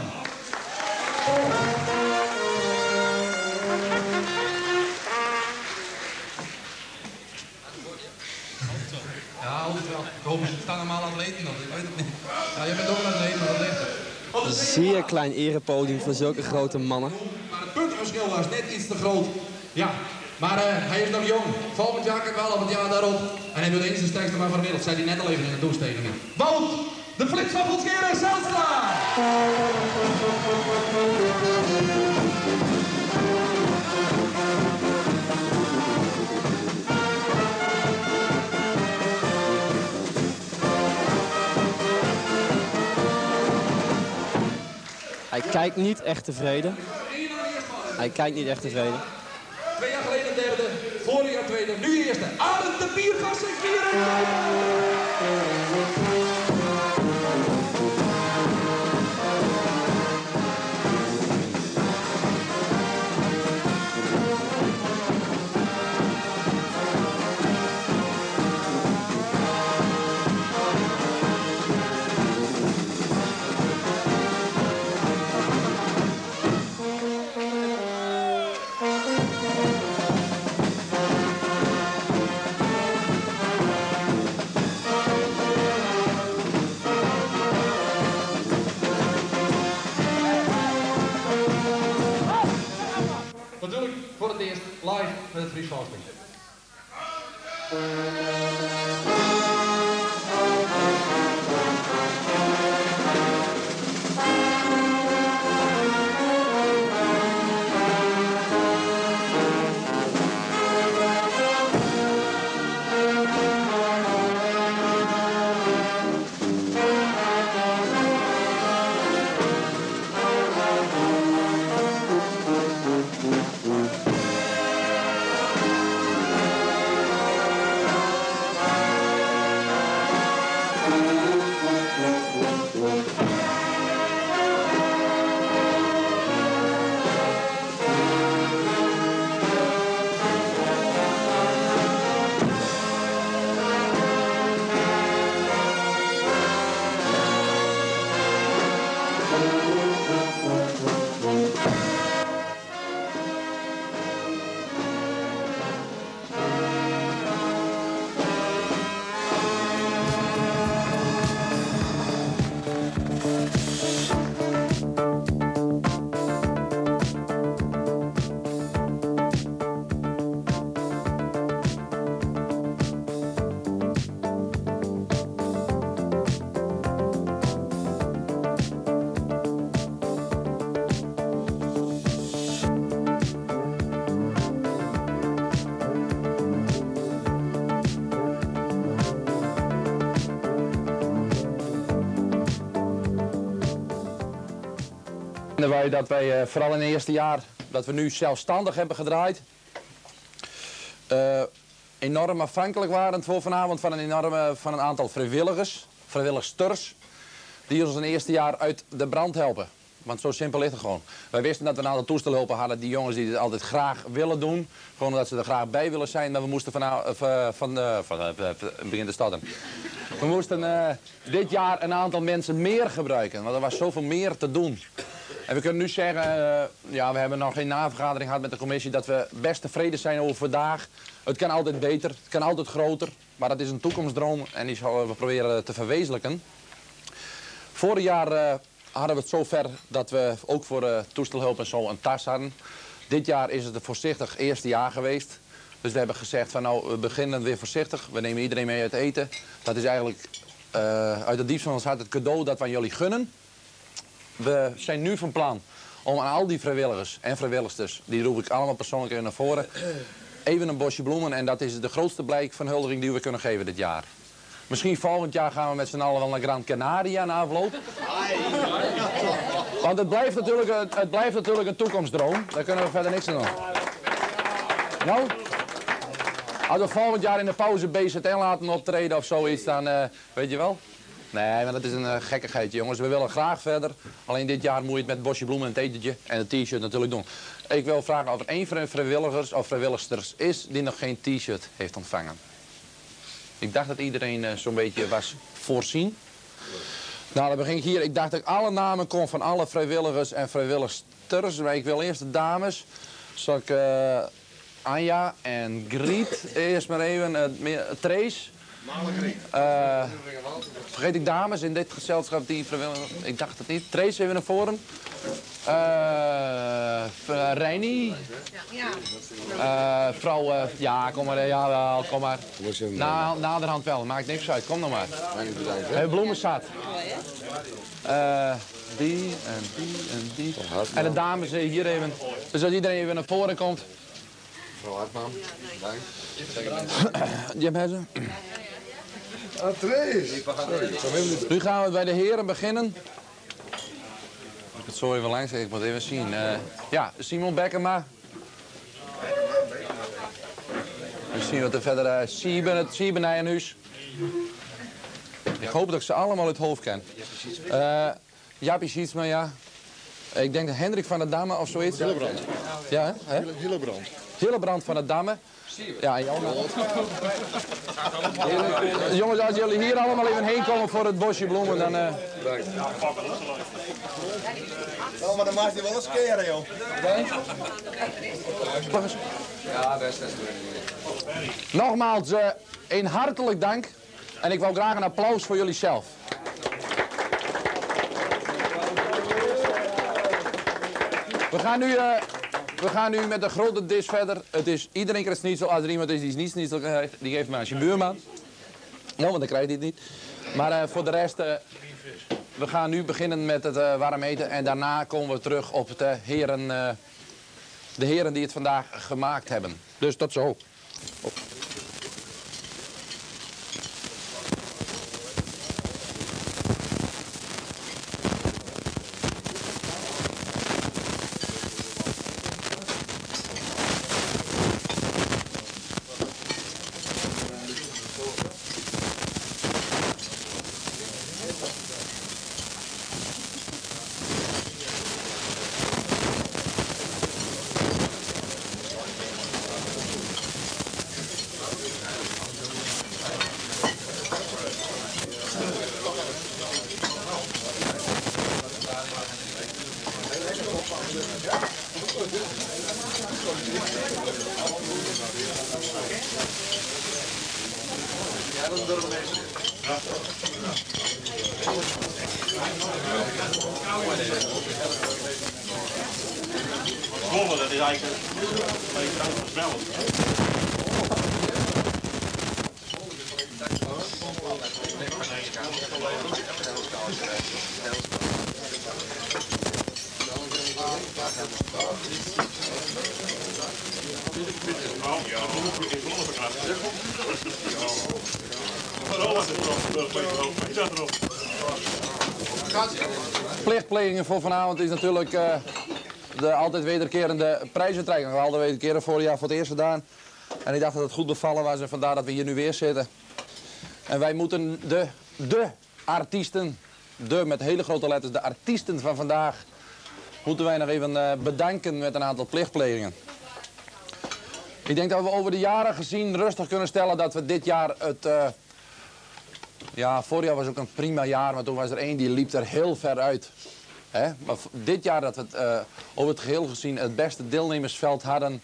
D: Ja, altijd wel. Ik hoop, ze staan normaal atleten nog, ik weet het niet. Ja, je bent ook een atleet, maar dat ligt er.
C: Een zeer klein erepodium voor zulke grote mannen.
D: Maar het puntenverschil was net iets te groot. Ja, maar hij is nog jong. Volgend jaar kan wel op het jaar daarop. En hij doet eens de sterkste man van de wereld, zei hij net al even in de toestelingen. Wout, de flits van Volskeren, Zijlstra!
C: Hij kijkt niet echt tevreden. Hij kijkt niet echt tevreden.
N: 2 jaar geleden derde, vorig jaar tweede, nu eerste. Arend de Pier van Sint-Vieren!
D: live met het Friesland.
O: Wij dat wij vooral in het eerste jaar dat we nu zelfstandig hebben gedraaid, enorm afhankelijk waren voor vanavond van een aantal vrijwilligsters, die ons in het eerste jaar uit de brand helpen. Want zo simpel is het gewoon. Wij wisten dat we een aantal toestelhulpen hadden, die jongens die het altijd graag willen doen, gewoon omdat ze er graag bij willen zijn, maar we moesten begin te starten. We moesten dit jaar een aantal mensen meer gebruiken, want er was zoveel meer te doen. En we kunnen nu zeggen, ja, we hebben nog geen navergadering gehad met de commissie, dat we best tevreden zijn over vandaag. Het kan altijd beter, het kan altijd groter, maar dat is een toekomstdroom en die zullen we proberen te verwezenlijken. Vorig jaar hadden we het zover dat we ook voor toestelhulp en zo een tas hadden. Dit jaar is het een voorzichtig eerste jaar geweest. Dus we hebben gezegd van nou, we beginnen weer voorzichtig. We nemen iedereen mee uit eten. Dat is eigenlijk uit het diepst van ons hart het cadeau dat we aan jullie gunnen. We zijn nu van plan om aan al die vrijwilligers en vrijwilligsters, die roep ik allemaal persoonlijk even naar voren, even een bosje bloemen. En dat is de grootste blijk van huldiging die we kunnen geven dit jaar. Misschien volgend jaar gaan we met z'n allen wel naar Gran Canaria na afloop. Want het blijft natuurlijk een toekomstdroom. Daar kunnen we verder niks aan doen. Nou, als we volgend jaar in de pauze BZN laten optreden of zoiets, dan weet je wel. Nee, maar dat is een gekkigheidje, jongens. We willen graag verder. Alleen dit jaar moet je het met bosje bloemen en het etentje en het t-shirt natuurlijk doen. Ik wil vragen of er één vrijwilligers of vrijwilligsters is die nog geen t-shirt heeft ontvangen. Ik dacht dat iedereen zo'n beetje was voorzien. Nou, dan begin ik hier. Ik dacht dat ik alle namen kon van alle vrijwilligers en vrijwilligsters. Maar ik wil eerst de dames. Zal ik Anja en Griet eerst maar even. Trace. Vergeet ik dames in dit gezelschap die vrijwilligers. Ik dacht het niet. Trace even naar voren. Reini. Vrouw, ja, kom maar, jawel, kom maar. Naderhand wel, maakt niks uit, kom nog maar. Bloemen zat. Die en die en die. En de dames hier even. Dus als iedereen even naar voren komt.
P: Mevrouw Hartman, dank.
O: Jim Hezzen. Nu gaan we bij de heren beginnen. Ik het zo even langs, ik moet even zien. Ja, Simon Bekkema. We zien wat er verder. Sieben Nijenhuis. Ik hoop dat ik ze allemaal uit het hoofd ken. Jappie Sietsma, ja. Ik denk Hendrik van der Damme of zoiets.
P: Hillebrand.
O: Ja, hè?
P: Hillebrand.
O: Hillebrand van der Damme. Ja, en jongens, als jullie hier allemaal even heen komen voor het bosje bloemen, dan...
P: Nou, maar dan maakt hij wel eens keren, joh.
O: Ja, best. Nogmaals, een hartelijk dank. En ik wil graag een applaus voor jullie zelf. We gaan nu we gaan nu met de grote dis verder. Het is iedereen krijgt schnitzel. Als er iemand is die niet schnitzel krijgt, die geeft maar aan zijn buurman. Nou, want dan krijgt hij het niet. Maar voor de rest, we gaan nu beginnen met het warm eten. En daarna komen we terug op de heren die het vandaag gemaakt hebben. Dus tot zo.
I: Rollen, dat is eigenlijk een versmelling.
O: Plichtplegingen voor vanavond is natuurlijk de altijd wederkerende prijsuitreiking. We hadden altijd wederkeren vorig jaar voor het eerst gedaan. En ik dacht dat het goed bevallen was en vandaar dat we hier nu weer zitten. En wij moeten de artiesten, met hele grote letters, de artiesten van vandaag, moeten wij nog even bedanken met een aantal plichtplegingen. Ik denk dat we over de jaren gezien rustig kunnen stellen dat we dit jaar het... ja, vorig jaar was ook een prima jaar, maar toen was er één die liep er heel ver uit. Hè? Maar dit jaar dat we het over het geheel gezien het beste deelnemersveld hadden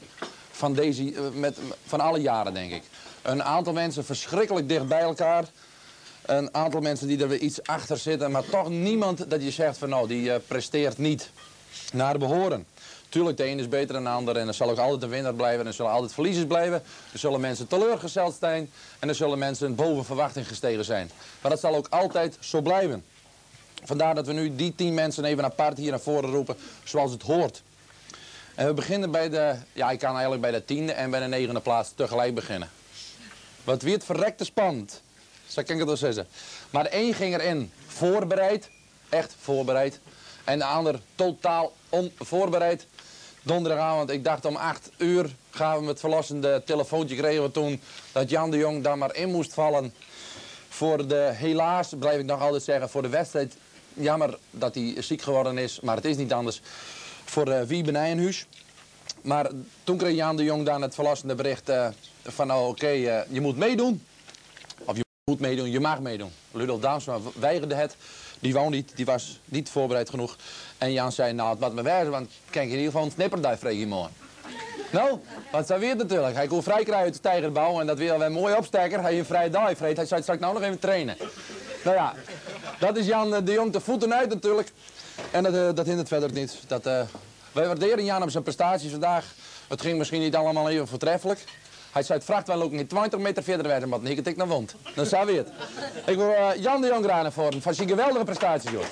O: van alle jaren, denk ik. Een aantal mensen verschrikkelijk dicht bij elkaar. Een aantal mensen die er weer iets achter zitten, maar toch niemand dat je zegt van nou, die presteert niet naar behoren. Tuurlijk, de een is beter dan de ander en er zal ook altijd een winnaar blijven en er zullen altijd verliezers blijven. Er zullen mensen teleurgesteld zijn en er zullen mensen boven verwachting gestegen zijn. Maar dat zal ook altijd zo blijven. Vandaar dat we nu die 10 mensen even apart hier naar voren roepen, zoals het hoort. En we beginnen bij de, ja, ik kan eigenlijk bij de 10e en bij de 9e plaats tegelijk beginnen. Wat weer het verrekte spannend, zo kan ik het wel zeggen. Maar de een ging erin voorbereid, echt voorbereid. En de ander totaal onvoorbereid. Donderdagavond, ik dacht om 8 uur gaan we het verlossende telefoontje kregen we toen dat Jan de Jong daar maar in moest vallen. Voor de, helaas, blijf ik nog altijd zeggen, voor de wedstrijd. Jammer dat hij ziek geworden is, maar het is niet anders. Voor Wiebe Nijenhuis. Maar toen kreeg Jan de Jong dan het verlossende bericht van nou oké, je moet meedoen. Of je moet meedoen, je mag meedoen. Ludolf Damsma weigerde het. Die wou niet, die was niet voorbereid genoeg. En Jan zei, nou het moet me wijzen, want kijk in ieder geval een snipperduif vreeg je morgen. Nou, wat zou weer natuurlijk. Hij kon vrij krijgen uit de tijgerbouw en dat weer wel mooi opstekker. Hij een vrije duif vreet, hij zei straks nou nog even trainen. Nou ja, dat is Jan de Jong de voeten uit natuurlijk. En dat hindert verder niet. Wij waarderen Jan op zijn prestaties vandaag. Het ging misschien niet allemaal even voortreffelijk. Hij zei, het vraagt wel ook niet 20 meter verder wijzen, maar ik het naar wond. Dan zou weer het. Ik wil Jan de Jong graag voor hem, van zijn geweldige prestaties, joh.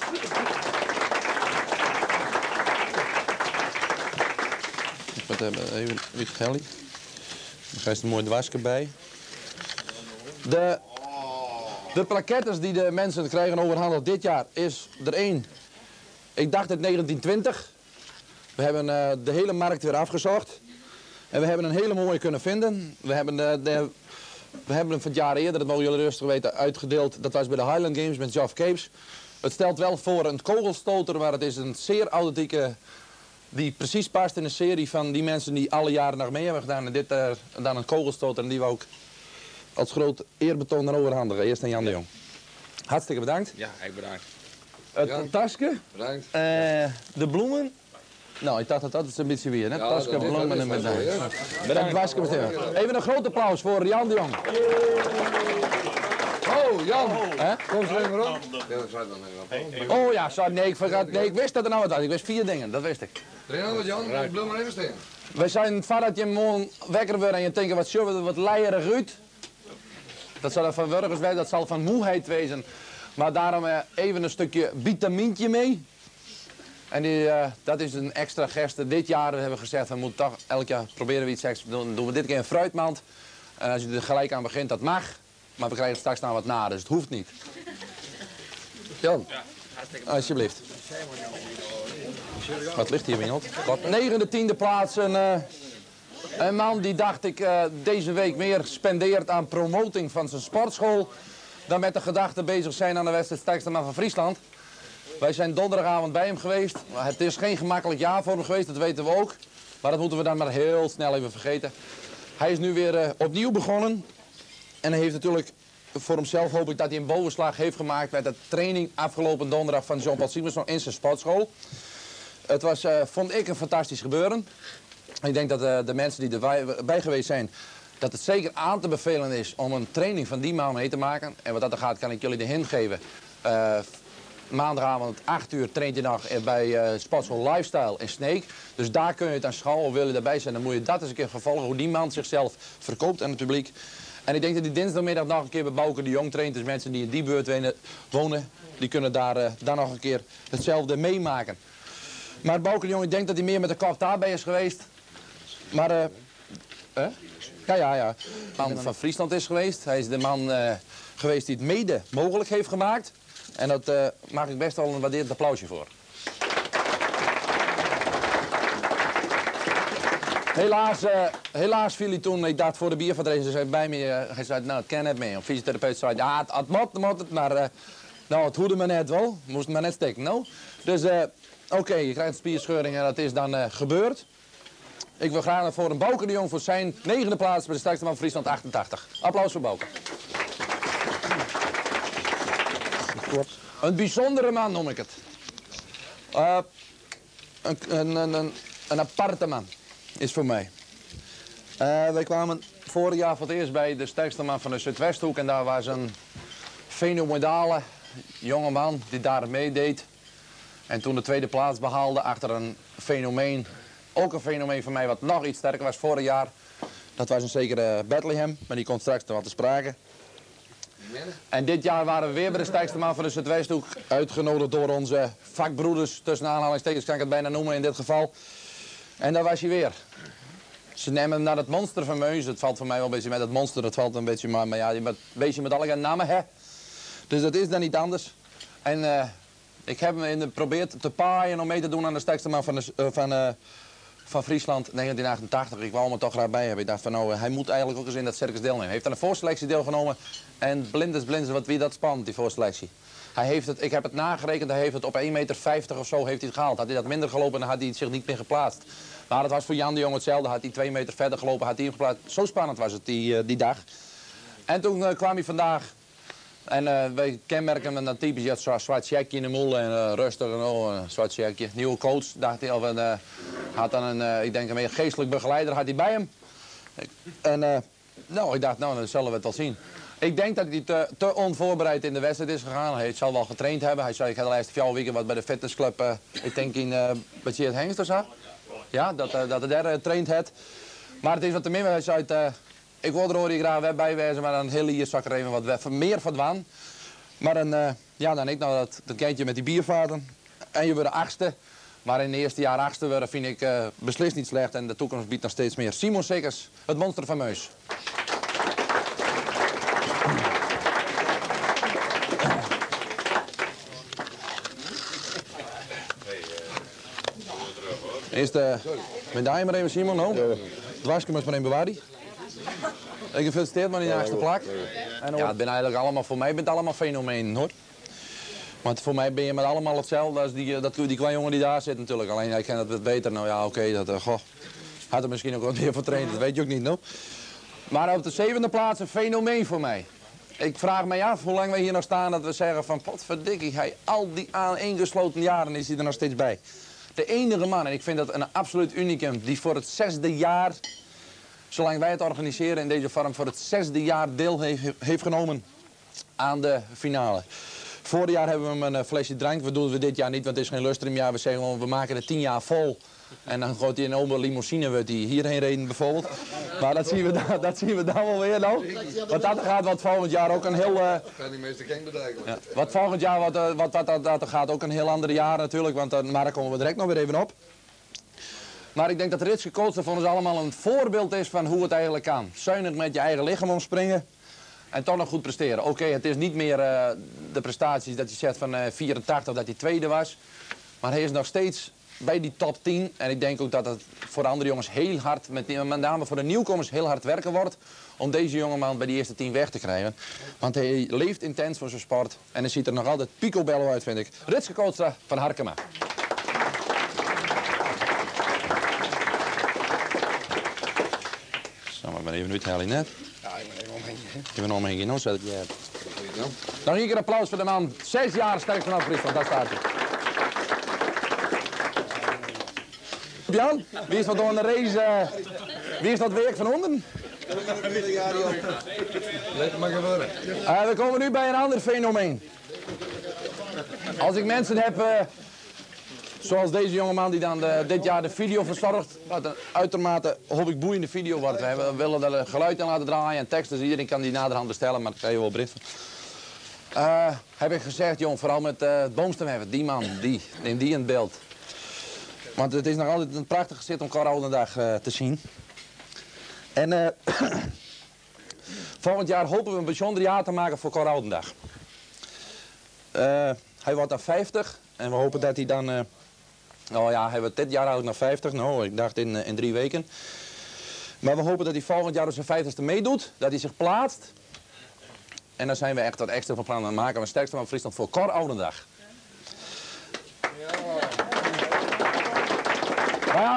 O: Ik moet even wit gelly. Dan ga je er mooi dwarsken bij. De plaquettes die de mensen krijgen overhandigd dit jaar is er één. Ik dacht het 1920. We hebben de hele markt weer afgezocht. En we hebben een hele mooie kunnen vinden. We hebben hem van het jaar eerder, dat mogen jullie rustig weten, uitgedeeld. Dat was bij de Highland Games met Geoff Capes. Het stelt wel voor een kogelstoter, maar het is een zeer authentieke... die precies past in een serie van die mensen die alle jaren nog mee hebben gedaan. En dit dan een kogelstoter en die we ook als groot eerbetoon dan overhandigen. Eerst aan Jan de Jong. Hartstikke bedankt.
Q: Ja, ik bedankt.
O: Het tasje.
Q: Bedankt.
O: De bloemen. Nou, ik dacht dat dat een beetje weer, hè?
Q: Ja,
O: tasje, bloemen en bedankt. Bedankt. Even een groot applaus voor Jan de Jong.
Q: Oh, Jan.
O: Kom eens even op. Oh ja, sorry, nee, ik wist dat er nou wat was. Ik wist 4 dingen, dat wist ik.
Q: Jan, bloem maar even staan.
O: We zijn voordat je morgen wekker wordt en je denkt wat zullen we wat leierig uit. Dat zal van burgers wezen, dat zal van moeheid wezen. Maar daarom even een stukje vitamintje mee. En dat is een extra geste. Dit jaar hebben we gezegd, we moeten toch elk jaar proberen we iets extra te doen. Doen we dit keer een fruitmand. En als je er gelijk aan begint, dat mag. Maar we krijgen straks nou wat na, dus het hoeft niet. Jan, alsjeblieft. Wat ligt hier, Wingeld? Op 9e, 10e plaats een man die dacht ik deze week meer spendeert aan promoting van zijn sportschool dan met de gedachte bezig zijn aan de wedstrijd sterkste man van Friesland. Wij zijn donderdagavond bij hem geweest. Het is geen gemakkelijk jaar voor hem geweest, dat weten we ook. Maar dat moeten we dan maar heel snel even vergeten. Hij is nu weer opnieuw begonnen. En hij heeft natuurlijk voor hemzelf, hoop ik, dat hij een bovenslag heeft gemaakt met de training afgelopen donderdag van Jean-Paul Simonson in zijn sportschool. Het was, vond ik, een fantastisch gebeuren. Ik denk dat de mensen die erbij geweest zijn, dat het zeker aan te bevelen is om een training van die man mee te maken. En wat dat er gaat, kan ik jullie de hint geven. Maandagavond 8 uur traint je nog bij Sportschool Lifestyle in Sneek. Dus daar kun je het aan schouwen. Wil je daarbij zijn, dan moet je dat eens een keer vervolgen. Hoe die man zichzelf verkoopt aan het publiek. En ik denk dat die dinsdagmiddag nog een keer bij Bouke de Jong traint. Dus mensen die in die buurt wonen, die kunnen daar dan nog een keer hetzelfde meemaken. Maar Bouke de Jong, ik denk dat hij meer met de kop daarbij is geweest. Maar, ja. Man van Friesland is geweest. Hij is de man geweest die het mede mogelijk heeft gemaakt. En dat maak ik best wel een waardeerd applausje voor. Helaas viel hij toen, ik dacht voor de bierverdreven, zei bij me, hij zei, nou het kan net mee. Een fysiotherapeut zei, ja het moet het, maar nou het hoede me net wel, moest me net steken, nou. Dus oké, je krijgt een spierscheuring en dat is dan gebeurd. Ik wil graag voor een Bouke de Jong voor zijn 9e plaats bij de sterkste man van Friesland 88. Applaus voor Bouke. Een bijzondere man noem ik het. Een aparte man is voor mij. Wij kwamen vorig jaar voor het eerst bij de sterkste man van de Zuidwesthoek en daar was een fenomenale jonge man die daar meedeed. En toen de 2e plaats behaalde achter een fenomeen, ook een fenomeen voor mij wat nog iets sterker was vorig jaar. Dat was een zekere Bethlehem, maar die komt straks nog wat te sprake. En dit jaar waren we weer bij de sterkste man van de Zuidwesthoek uitgenodigd door onze vakbroeders, tussen aanhalingstekens kan ik het bijna noemen in dit geval. En daar was hij weer. Ze nemen hem naar het monster van Meus. Het valt voor mij wel een beetje met het monster, het valt een beetje, maar ja, je bent bezig met alle namen, hè. Dus dat is dan niet anders. En ik heb hem geprobeerd te paaien om mee te doen aan de sterkste man van Friesland 1988. Ik wou hem er toch graag bij hebben. Ik dacht van nou, hij moet eigenlijk ook eens in dat circus deelnemen. Hij heeft aan de voorselectie deelgenomen en blind wat wie dat spannend, die voorselectie. Hij heeft het, ik heb het nagerekend, hij heeft het op 1,50 meter of zo heeft hij het gehaald. Had hij dat minder gelopen, dan had hij zich niet meer geplaatst. Maar het was voor Jan de Jong hetzelfde, had hij 2 meter verder gelopen, had hij hem geplaatst. Zo spannend was het die dag. En toen kwam hij vandaag. En wij kenmerken hem dan typisch, ja, zo'n zwart checkje in de moel en rustig en een zwart checkje. Nieuwe coach, dacht hij, of had dan een, ik denk een meer geestelijk begeleider, had hij bij hem. En nou, ik dacht, nou, dan zullen we het wel zien. Ik denk dat hij te onvoorbereid in de wedstrijd is gegaan. Hij zal wel getraind hebben. Hij zei, ik had de laatste 4 weken wat bij de fitnessclub, ik denk in bij het Hengst of zo. Ja, dat hij daar traind had. Maar het is wat te min, hij zei, ik wil er graag bij wezen, maar dan heel hier zak er even wat meer verdwaan. Maar dan, ja, dan ik nou dat kindje met die biervaten. En je wordt de 8e. Maar in het eerste jaar 8e worden vind ik beslist niet slecht. En de toekomst biedt nog steeds meer. Simon Sikkers, het monster van Meus. Eerst de medaille maar even, Simon. No? Het wasje maar even bewaard. Ik gefeliciteerd maar in de laagste plak. En ja, het ben eigenlijk allemaal, voor mij bent het allemaal fenomeen, hoor. Want voor mij ben je met allemaal hetzelfde als die kleine jongen die daar zit natuurlijk. Alleen hij kent het wat beter. Nou ja, oké, had er misschien ook wat meer voor trainen, dat weet je ook niet, no? Maar op de 7e plaats een fenomeen voor mij. Ik vraag me af hoe lang we hier nog staan dat we zeggen van potverdikkie, hij al die aaneengesloten jaren is hij er nog steeds bij. De enige man, en ik vind dat een absoluut unicum, die voor het 6e jaar, zolang wij het organiseren in deze vorm, voor het 6e jaar deel heeft genomen aan de finale. Vorig jaar hebben we hem een flesje drank. Dat doen we dit jaar niet, want het is geen lustrumjaar. We zeggen gewoon, we maken het 10 jaar vol. En dan gooit hij in een limousine wordt hij hierheen reden bijvoorbeeld. Maar dat zien we dan wel weer nou. Want dat gaat wat volgend jaar ook een heel... wat volgend jaar dat gaat ook een heel ander jaar natuurlijk. Want maar daar komen we direct nog weer even op. Maar ik denk dat Ritske Koolster voor ons allemaal een voorbeeld is van hoe het eigenlijk kan. Zuinig met je eigen lichaam omspringen. En toch nog goed presteren. Oké, het is niet meer de prestaties dat je zegt van 84 dat hij tweede was. Maar hij is nog steeds bij die top 10. En ik denk ook dat het voor de andere jongens heel hard, met name voor de nieuwkomers, heel hard werken wordt. Om deze jongeman bij die eerste 10 weg te krijgen. Want hij leeft intens voor zijn sport. En hij ziet er nog altijd picobello uit, vind ik. Ritske Koolstra van Harkema. Zo, maar even uithalen net.
L: Ja, ik ben even omheen.
O: Ik ben omheen genoeg, zodat je hebt. Nog een keer applaus voor de man. 6 jaar sterk vanaf Friesland, daar staat hij. Jan, wie is wat door de race? Wie is dat werk van onder? We komen nu bij een ander fenomeen. Als ik mensen heb, zoals deze jongeman die dan dit jaar de video verzorgt, wat een uitermate hopelijk boeiende video wordt. We willen er geluid in laten draaien en teksten, dus iedereen kan die naderhand bestellen, maar dat krijg je wel berichten. Heb ik gezegd, jong, vooral met Boomstem hebben, die man, neem die in het beeld. Want het is nog altijd een prachtige zit om Karoudendag te zien. En volgend jaar hopen we een bijzonder jaar te maken voor Karoudendag. Hij wordt dan 50 en we hopen dat hij dan... nou ja, hij wordt dit jaar eigenlijk nog 50. Nou, ik dacht in 3 weken. Maar we hopen dat hij volgend jaar op zijn 50ste meedoet. Dat hij zich plaatst. En dan zijn we echt wat extra van plan aan het maken. We sterkste van Friesland voor Karoudendag. Maar ja,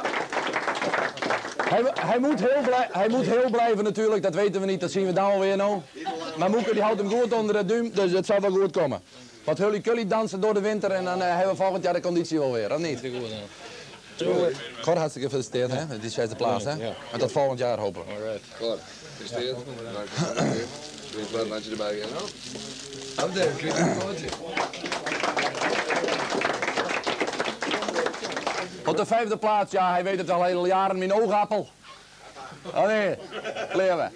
O: hij moet heel blijven natuurlijk, dat weten we niet, dat zien we dan alweer nou. Maar Moeke die houdt hem goed onder de duim, dus het zal wel goed komen. Wat hully-kully dansen door de winter en dan hebben we volgend jaar de conditie wel weer, of niet? Cor, hartstikke gefeliciteerd, hè? Die is de plaats, hè? En tot volgend jaar hopen we.
P: Alright. Cor, gefeliciteerd. Doe je een plaatje erbij, hè? Afdelen, krijg je een plaatje.
O: Op de 5e plaats, ja, hij weet het al hele jaren, mijn oogappel. Oh nee, Leeuwen.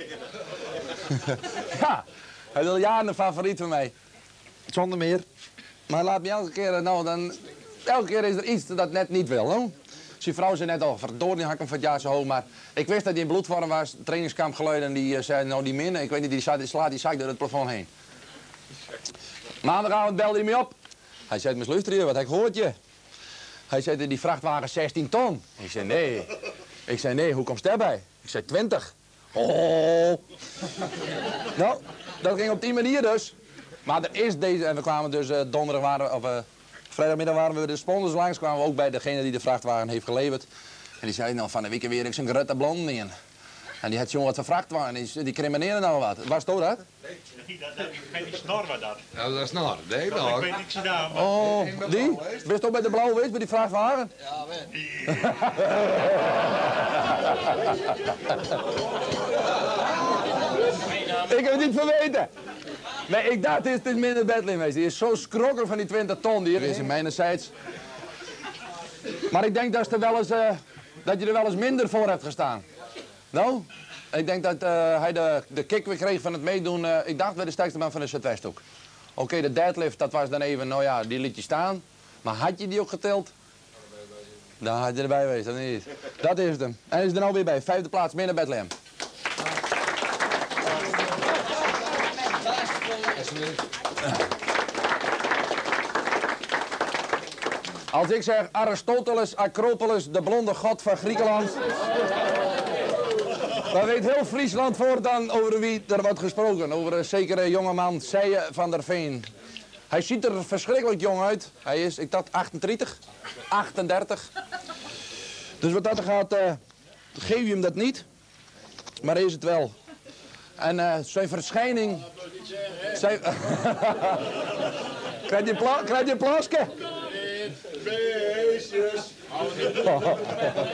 O: Ja, hij is al jaren een favoriet van mij. Zonder meer. Maar laat me elke keer, nou dan, elke keer is er iets dat net niet wil, hoor. Zijn vrouw zei net al, verdorie, had ik hem van het jaar zo hoog, maar ik wist dat hij in bloedvorm was, trainingskamp geluid en die zei, nou die min, ik weet niet, die slaat die zak door het plafond heen. Maandagavond belde hij me op. Hij zei, mis luisteren, wat heb ik gehoord je? Hij zei, die vrachtwagen 16 ton. Ik zei, nee. Ik zei, nee, hoe komt het daarbij? Ik zei, 20. Oh. Nou, dat ging op die manier dus. Maar er is deze, en we kwamen dus vrijdagmiddag waren we de sponsors langs, kwamen we ook bij degene die de vrachtwagen heeft geleverd. En die zei, nou, van de week weer ik zo'n grote blond in. En die had zo'n wat van vrachtwagen, die criminelen nou wat. Waar stond dat?
I: Nee, dat is snor wat dat.
P: Ja, dat is snor. Nee,
I: ik weet niks gedaan.
O: Oh, die? Bist ook bij de blauwe wees, bij die vrachtwagen?
I: Ja, wel.
O: Ik heb het niet verweten. Nee, ik dacht, het is minder Bethlehem geweest. Die is zo schrokken van die 20 ton die er is in mijnerzijds. Maar ik denk dat je er wel eens minder voor hebt gestaan. Nou, ik denk dat hij de kick weer kreeg van het meedoen. Ik dacht bij de sterkste man van de Zuidwest ook. Oké, de deadlift, dat was dan even, nou ja, die liet je staan. Maar had je die ook geteld? Dan had je erbij geweest, of niet? Dat is het hem. En hij is er nou weer bij. 5e plaats, minder Bethlehem. Als ik zeg Aristoteles, Acropolis, de blonde god van Griekenland, dan weet heel Friesland voortaan over wie er wordt gesproken. Over een zekere jongeman, Seijen van der Veen. Hij ziet er verschrikkelijk jong uit. Hij is, ik dacht 38, 38. Dus wat dat gaat, geef je hem dat niet. Maar hij is het wel. En zijn verschijning... Krijg je een plasje?
P: Beestjes.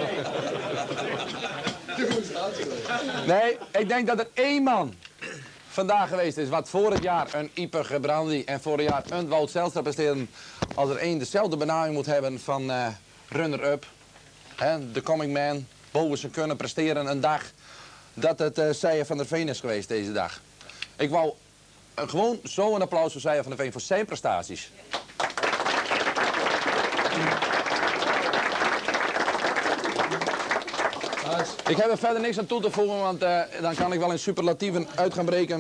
O: Nee, ik denk dat er één man vandaag geweest is, wat vorig jaar een Iper Gebrandi en vorig jaar een Wout Zijlstra presteerden, als er één dezelfde benaming moet hebben van runner-up, de coming man, boven ze kunnen presteren een dag, dat het Seijer van der Veen is geweest deze dag. Ik wou gewoon zo een applaus voor Seijer van der Veen voor zijn prestaties. Ik heb er verder niks aan toe te voegen, want dan kan ik wel in superlatieven uit gaan breken.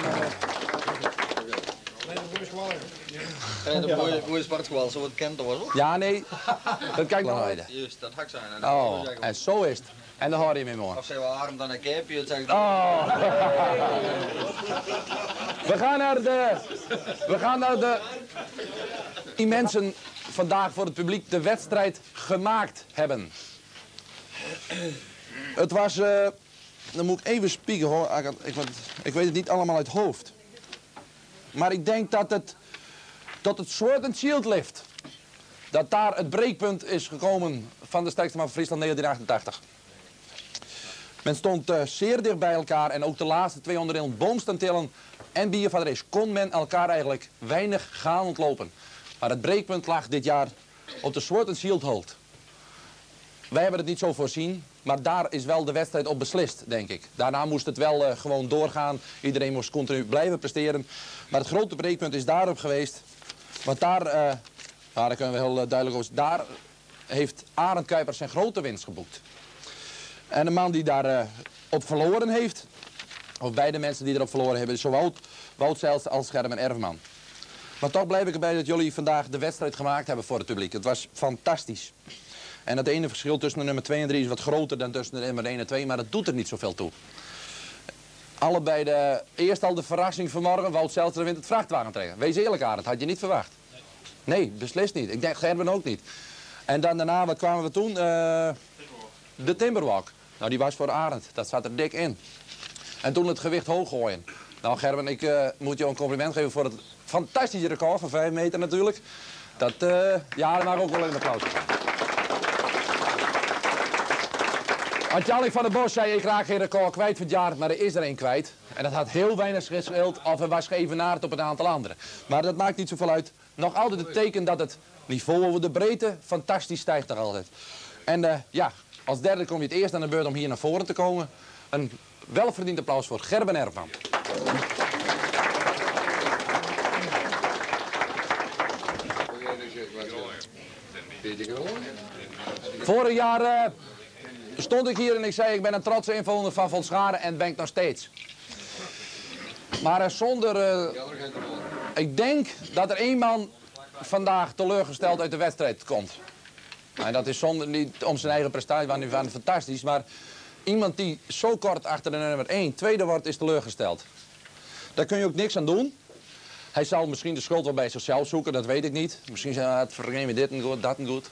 Q: De mooie sportschool, zo wat kent dat was.
O: Ja, nee, dat kan ik nog weten.
Q: Juist, dat hak zijn.
O: Oh, en zo is het. En dan hoor je me mooi.
Q: Of zij wel arm dan een keepje, dat zeg ik.
O: Oh. We gaan naar de die mensen vandaag voor het publiek de wedstrijd gemaakt hebben. Het was, dan moet ik even spieken hoor, ik weet het niet allemaal uit hoofd. Maar ik denk dat het Sword and Shield Lift, dat daar het breekpunt is gekomen van de sterkste man van Friesland 1988. Men stond zeer dicht bij elkaar en ook de laatste 2 onderdelen boomstantillen en bier van de race kon men elkaar eigenlijk weinig gaan ontlopen. Maar het breekpunt lag dit jaar op de Sword and Shield Hold. Wij hebben het niet zo voorzien, maar daar is wel de wedstrijd op beslist, denk ik. Daarna moest het wel gewoon doorgaan. Iedereen moest continu blijven presteren. Maar het grote breekpunt is daarop geweest. Want daar kunnen we heel duidelijk over. Daar heeft Arend Kuipers zijn grote winst geboekt. En de man die daar op verloren heeft, of beide mensen die erop verloren hebben, is zowel Wout Zijlstra als Gerben Erfman. Maar toch blijf ik erbij dat jullie vandaag de wedstrijd gemaakt hebben voor het publiek. Het was fantastisch. En het ene verschil tussen de nummer 2 en 3 is wat groter dan tussen de nummer 1 en 2, maar dat doet er niet zoveel toe. Allebei eerst al de verrassing vanmorgen, Wout Zijlstra wint het vrachtwagentrekken. Wees eerlijk aan, dat had je niet verwacht. Nee, beslist niet. Ik denk Gerben ook niet. En dan daarna, wat kwamen we toen? De Timberwalk. Nou, die was voor Arend. Dat zat er dik in. En toen het gewicht hoog gooien. Nou Gerben, ik moet je een compliment geven voor het fantastische record van 5 meter natuurlijk. Dat, ja, dat mag ook wel een applaus. Tjalling van der Bos zei, ik raak geen record kwijt van het jaar, maar er is er één kwijt. En dat had heel weinig gescheeld of er was geëvenaard op een aantal anderen. Maar dat maakt niet zoveel uit. Nog altijd het teken dat het niveau over de breedte fantastisch stijgt nog altijd. En ja, als derde kom je het eerst aan de beurt om hier naar voren te komen. Een welverdiend applaus voor Gerben Erfman. Vorig jaar stond ik hier en ik zei, ik ben een trotse inwoner van Volscharen en ben ik nog steeds. Maar zonder... ik denk dat er 1 man vandaag teleurgesteld uit de wedstrijd komt. En dat is zonder niet om zijn eigen prestatie, want die waren fantastisch. Maar iemand die zo kort achter de nummer 1 tweede wordt, is teleurgesteld. Daar kun je ook niks aan doen. Hij zal misschien de schuld wel bij zichzelf zoeken, dat weet ik niet. Misschien zei hij, het vergeen me dit en goed, dat en goed.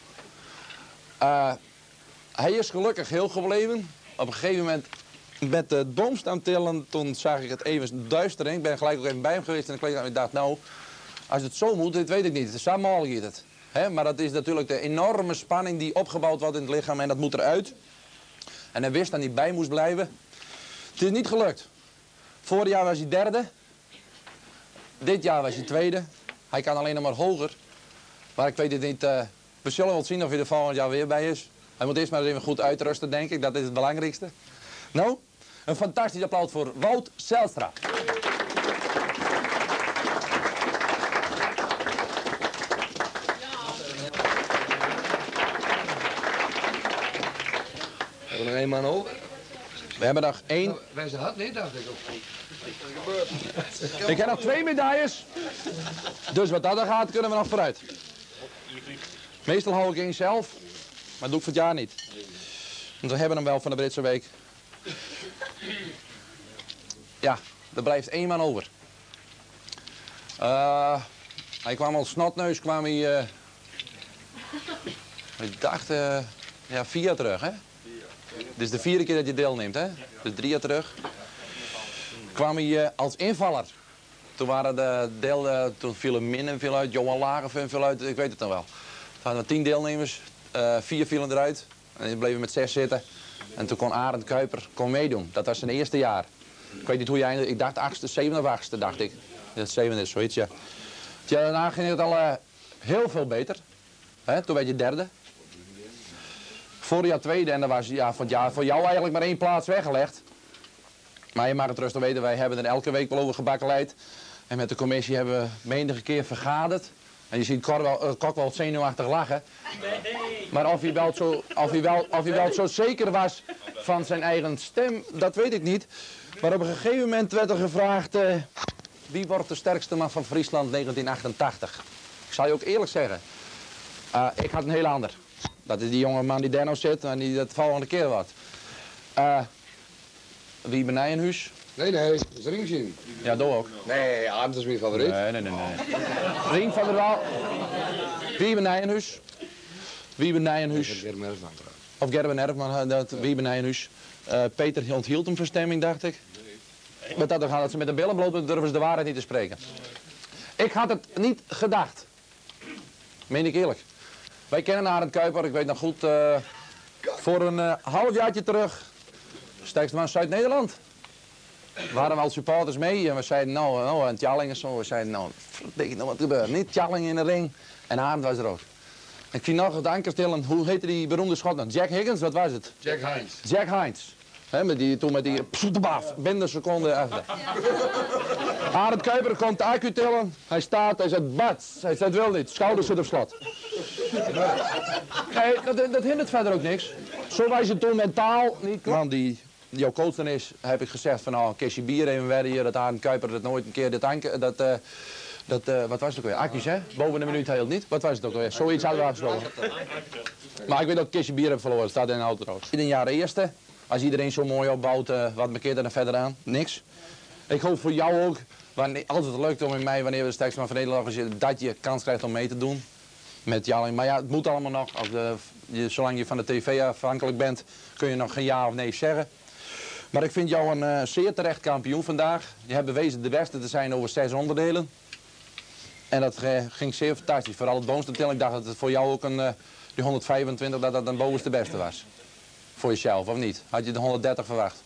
O: Hij is gelukkig heel gebleven. Op een gegeven moment met de boomstamtillen, toen zag ik het even duister in. Ik ben gelijk ook even bij hem geweest en ik dacht, nou, als het zo moet, dit weet ik niet. Zo mogelijk is het. Maar dat is natuurlijk de enorme spanning die opgebouwd wordt in het lichaam en dat moet eruit. En hij wist dat hij bij moest blijven. Het is niet gelukt. Vorig jaar was hij derde. Dit jaar was hij tweede. Hij kan alleen nog maar hoger. Maar ik weet het niet. We zullen wel zien of hij er volgend jaar weer bij is. Hij moet eerst maar even goed uitrusten, denk ik. Dat is het belangrijkste. Nou, een fantastisch applaus voor Wout Zijlstra.
P: We hebben nog 1 man over.
O: We hebben nog 1.
P: Wij zijn hard, nee, dacht ik ook.
O: Ik heb nog 2 medailles. Dus wat dat er gaat, kunnen we nog vooruit. Meestal hou ik 1 zelf, maar dat doe ik voor het jaar niet. Want we hebben hem wel van de Britse week. Ja, er blijft 1 man over. Hij kwam als snotneus, kwam hij... ik dacht, ja, 4 jaar terug, hè? Dit is de 4e keer dat je deelneemt, hè? Dus 3 jaar terug. Kwam hij als invaller. Toen waren toen vielen Min viel uit, Johan Lagerven viel uit, ik weet het dan wel. Toen hadden we 10 deelnemers, 4 vielen eruit. En die bleven met 6 zitten. En toen kon Arend Kuiper meedoen. Dat was zijn eerste jaar. Ik weet niet hoe je eindigde. Ik dacht 8e, 7e of 8e, dacht ik. Dat 7e is zoiets, ja. Tja, daarna ging het al heel veel beter. Toen werd je 3e. Vorig jaar 2e en dan was ja, van het jaar voor jou eigenlijk maar 1 plaats weggelegd. Maar je mag het rustig weten, wij hebben er elke week wel over gebakkeleid. En met de commissie hebben we menige keer vergaderd. En je ziet Kok wel zenuwachtig lachen. Maar of hij wel zo zeker was van zijn eigen stem, dat weet ik niet. Maar op een gegeven moment werd er gevraagd, wie wordt de sterkste man van Friesland 1988? Ik zal je ook eerlijk zeggen, ik had een heel ander. Dat is die jonge man die daar nou zit en die dat de volgende keer wordt. Wiebe Nijenhuis.
P: Nee, dat is Ringzien.
O: Ja, dat ook.
P: Nee, dat is mijn favoriet.
O: Nee. Rien van der Waal. Wiebe Nijenhuis. Wiebe Nijenhuis. Of Gerben Erfman, Wiebe Nijenhuis. Peter onthield hem verstemming, dacht ik. Met dat gaan dat ze met de billen bloot durven ze de waarheid niet te spreken. Ik had het niet gedacht. Meen ik eerlijk. Wij kennen Arend Kuiper, ik weet nog goed, voor een halfjaartje terug, sterkste man Zuid-Nederland. Waren we al supporters mee en we zeiden nou, en Tjalling en zo, we zeiden nou, verdikke nou wat gebeurt. Niet Tjalling in de ring en Arend was er ook. Ik zie nog het ankerstillen, hoe heette die beroemde schot dan? Jack Higgins, wat was het?
P: Jack Hines.
O: Jack Hines. Toen met die psoetbaf, binnen seconde achter. Arend Kuiper komt de accu tillen, hij staat, hij zegt bats, hij zegt wil niet, schouders zitten op slot. Nee, dat hindert verder ook niks. Zo was het toen mentaal niet. Man die jouw coach dan is, heb ik gezegd van nou, een kistje bier even wedden hier, dat Arend Kuiper dat nooit een keer wat was het ook weer? Accu's, hè? Boven een minuut heel niet. Wat was het ook weer? Zoiets hadden we afgesproken. Maar ik weet dat ik een kistje bier heb verloren, dat staat in de auto trouwens. Ieder jaar eerste. Als iedereen zo mooi opbouwt, wat markeert er dan verder aan? Niks. Ik hoop voor jou ook, als het lukt om in mei, wanneer we de sterkste man van Nederland zitten, dat je kans krijgt om mee te doen. Met Jalling. Maar ja, het moet allemaal nog. Zolang je van de tv afhankelijk bent, kun je nog geen ja of nee zeggen. Maar ik vind jou een zeer terecht kampioen vandaag. Je hebt bewezen de beste te zijn over 6 onderdelen. En dat ging zeer fantastisch. Vooral het bovenste til. Ik dacht dat het voor jou ook die 125, dat dat een bovenste beste was. Voor jezelf, of niet? Had je de 130 verwacht?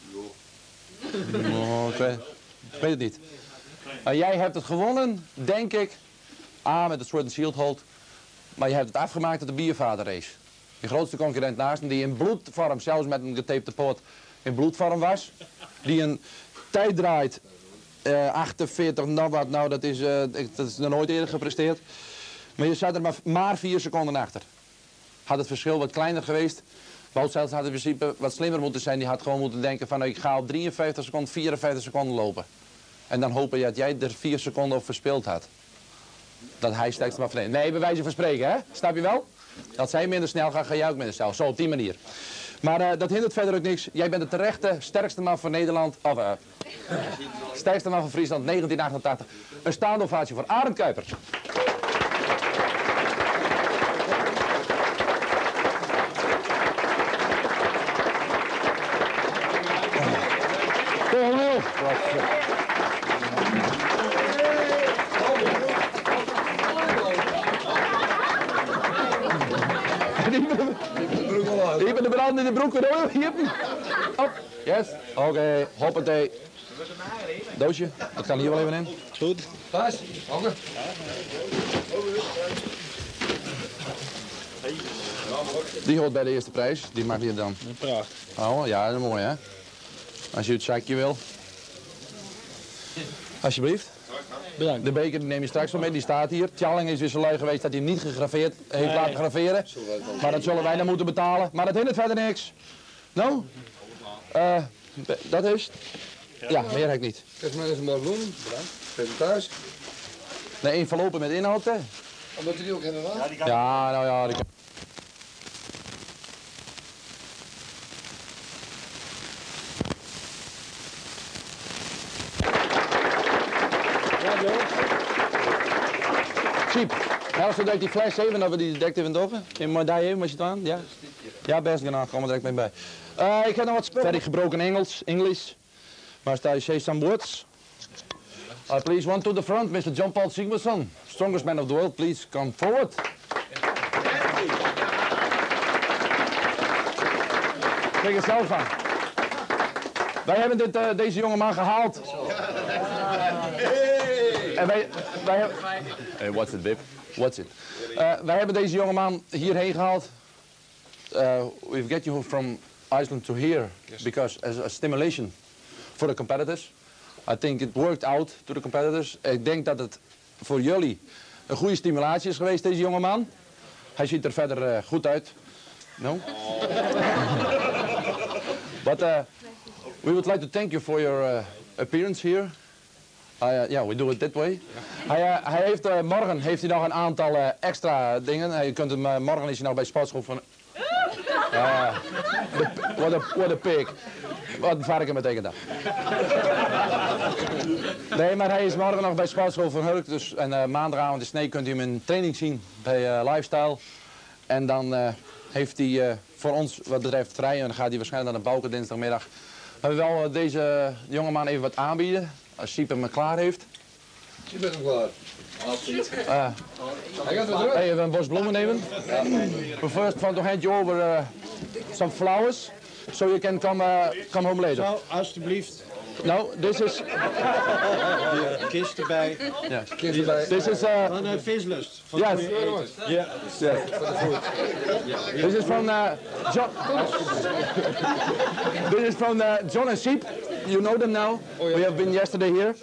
O: Oh, ik weet het niet. Maar jij hebt het gewonnen, denk ik. Met het Sword & Shield hold. Maar je hebt het afgemaakt uit de biervaderrace. Je grootste concurrent naast hem, die in bloedvorm, zelfs met een getapte poot, in bloedvorm was. Die een tijd draait, 48, nou dat is nog nooit eerder gepresteerd. Maar je zat er maar 4 seconden achter. Had het verschil wat kleiner geweest, Wout had in principe wat slimmer moeten zijn. Die had gewoon moeten denken van ik ga op 53 seconden, 54 seconden lopen. En dan hopen dat jij er 4 seconden op verspeeld had. Dat hij sterkste maar verneemt. Nee, bij wijze van spreken, hè? Snap je wel? Dat zij minder snel gaan, ga jij ook minder snel. Zo, op die manier. Maar dat hindert verder ook niks. Jij bent de terechte sterkste man van Nederland. Of sterkste man van Friesland 1988. Een staande ovatie voor Arend Kuiper. Ik ben de brand in de broek weer. Op. Yes. Oké. Hoppatee. Doosje. Dat kan hier wel even in. Goed.
P: Pas. Hangen.
O: Die hoort bij de eerste prijs. Die mag hier dan.
J: Prachtig.
O: Oh, ja, dat is mooi, hè? Als je het zakje wil. Alsjeblieft.
J: Bedankt.
O: De beker die neem je straks wel mee, die staat hier. Tjalling is weer zo lui geweest dat hij hem niet gegraveerd heeft laten graveren. Maar dat zullen wij dan moeten betalen. Maar dat hindert verder niks. Nou? Dat is het. Ja, meer heb ik niet.
P: Kijk maar eens een mooi bloemen. Bedankt. Even thuis.
O: Nee, enveloppen met inhoud, hè?
P: Omdat we die ook hebben, wat?
O: Ja, nou ja, die kan. Cheap. Nou, zodat die fles even, dat we die direct even doggen. In mijn die even, als je het aan? Ja? Ja, best gedaan. Kom er direct mee bij. Ik heb nog wat spullen. Very gebroken Engels. Maar sta je say some words? Please, one to the front, Mr. John Paul Sigmarsson. Strongest man of the world, please come forward. Kijk jezelf aan. Wij hebben deze jongeman gehaald. En wij hebben... Hey, what's it, babe? What's it? Wij hebben deze jongeman hierheen gehaald. We've get you from Iceland to here because as a stimulation for the competitors. I think it worked out to the competitors. Ik denk dat het voor jullie een goede stimulatie is geweest, deze jongeman. Hij ziet er verder goed uit. No? But we would like to thank you for your appearance here. Yeah, we do it that way. Hij heeft, morgen heeft hij nog een aantal extra dingen. Je kunt hem, morgen is hij nog bij sportschool van... what a pig. Wat een varken betekent dat? Nee, maar hij is morgen nog bij sportschool van Hurk. Dus, en maandagavond de Snee kunt u hem in training zien bij Lifestyle. En dan heeft hij voor ons wat betreft vrij. En dan gaat hij waarschijnlijk naar de Bouken dinsdagmiddag. We hebben wel deze jongeman even wat aanbieden. Als Siep hem klaar heeft.
P: Je bent hem klaar. Hij gaat er
O: Hey, even een bos bloemen nemen. We first want to hand you over some flowers, so you can come home later.
R: Zo, alsjeblieft.
O: No, this is...
R: Kist erbij.
O: Ja, kist erbij. This is...
R: Van Vislust. Van
O: yes.
R: Ja.
O: Yes. This is from John... This is from John and Siep. You know them now. We have been yesterday here.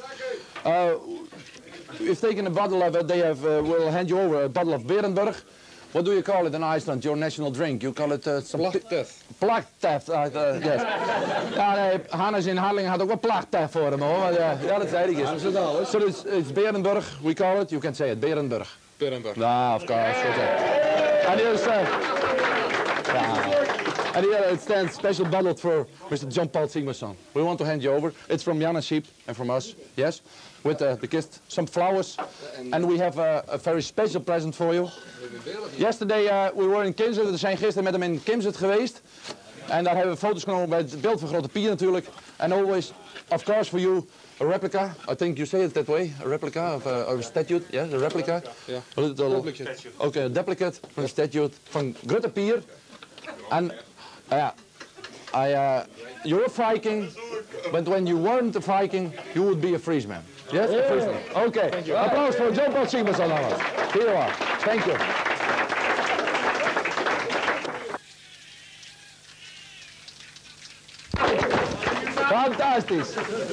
O: We've taken a bottle of it. They have. Will hand you over a bottle of Berenburg. What do you call it in Iceland? Your national drink? You call it some plagtef. Yes. Ja, nee, Hannes in Harlingen had ook wel plagtef voor hem, hoor. Ja, dat zei ik eens. So it's Berenburg. We call it. You can say it. Berenburg.
B: Berenburg.
O: Ah, of course. And here's. And here it stands special bottled for Mr. John Paul Sigmarsson. We want to hand you over. It's from Jan and Sheep and from us. Yes. With the kist, some flowers, and we have a very special present for you. Yesterday we were in Kimzet. We zijn gisteren met hem in Kimzet geweest. En daar hebben we foto's genomen bij het beeld van Grote Pier natuurlijk. And always, of course, for you, a replica. I think you say it that way. A replica of a statue. Yes, a replica.
B: Yeah.
O: Okay, a duplicate from a statue van Grote Pier. And you're a Viking, but when you weren't a Viking, you would be a Friesman. Yes, a Friesman. Okay. Applaus voor John Paul Sigmarsson. Here you are. Thank you. Fantastisch.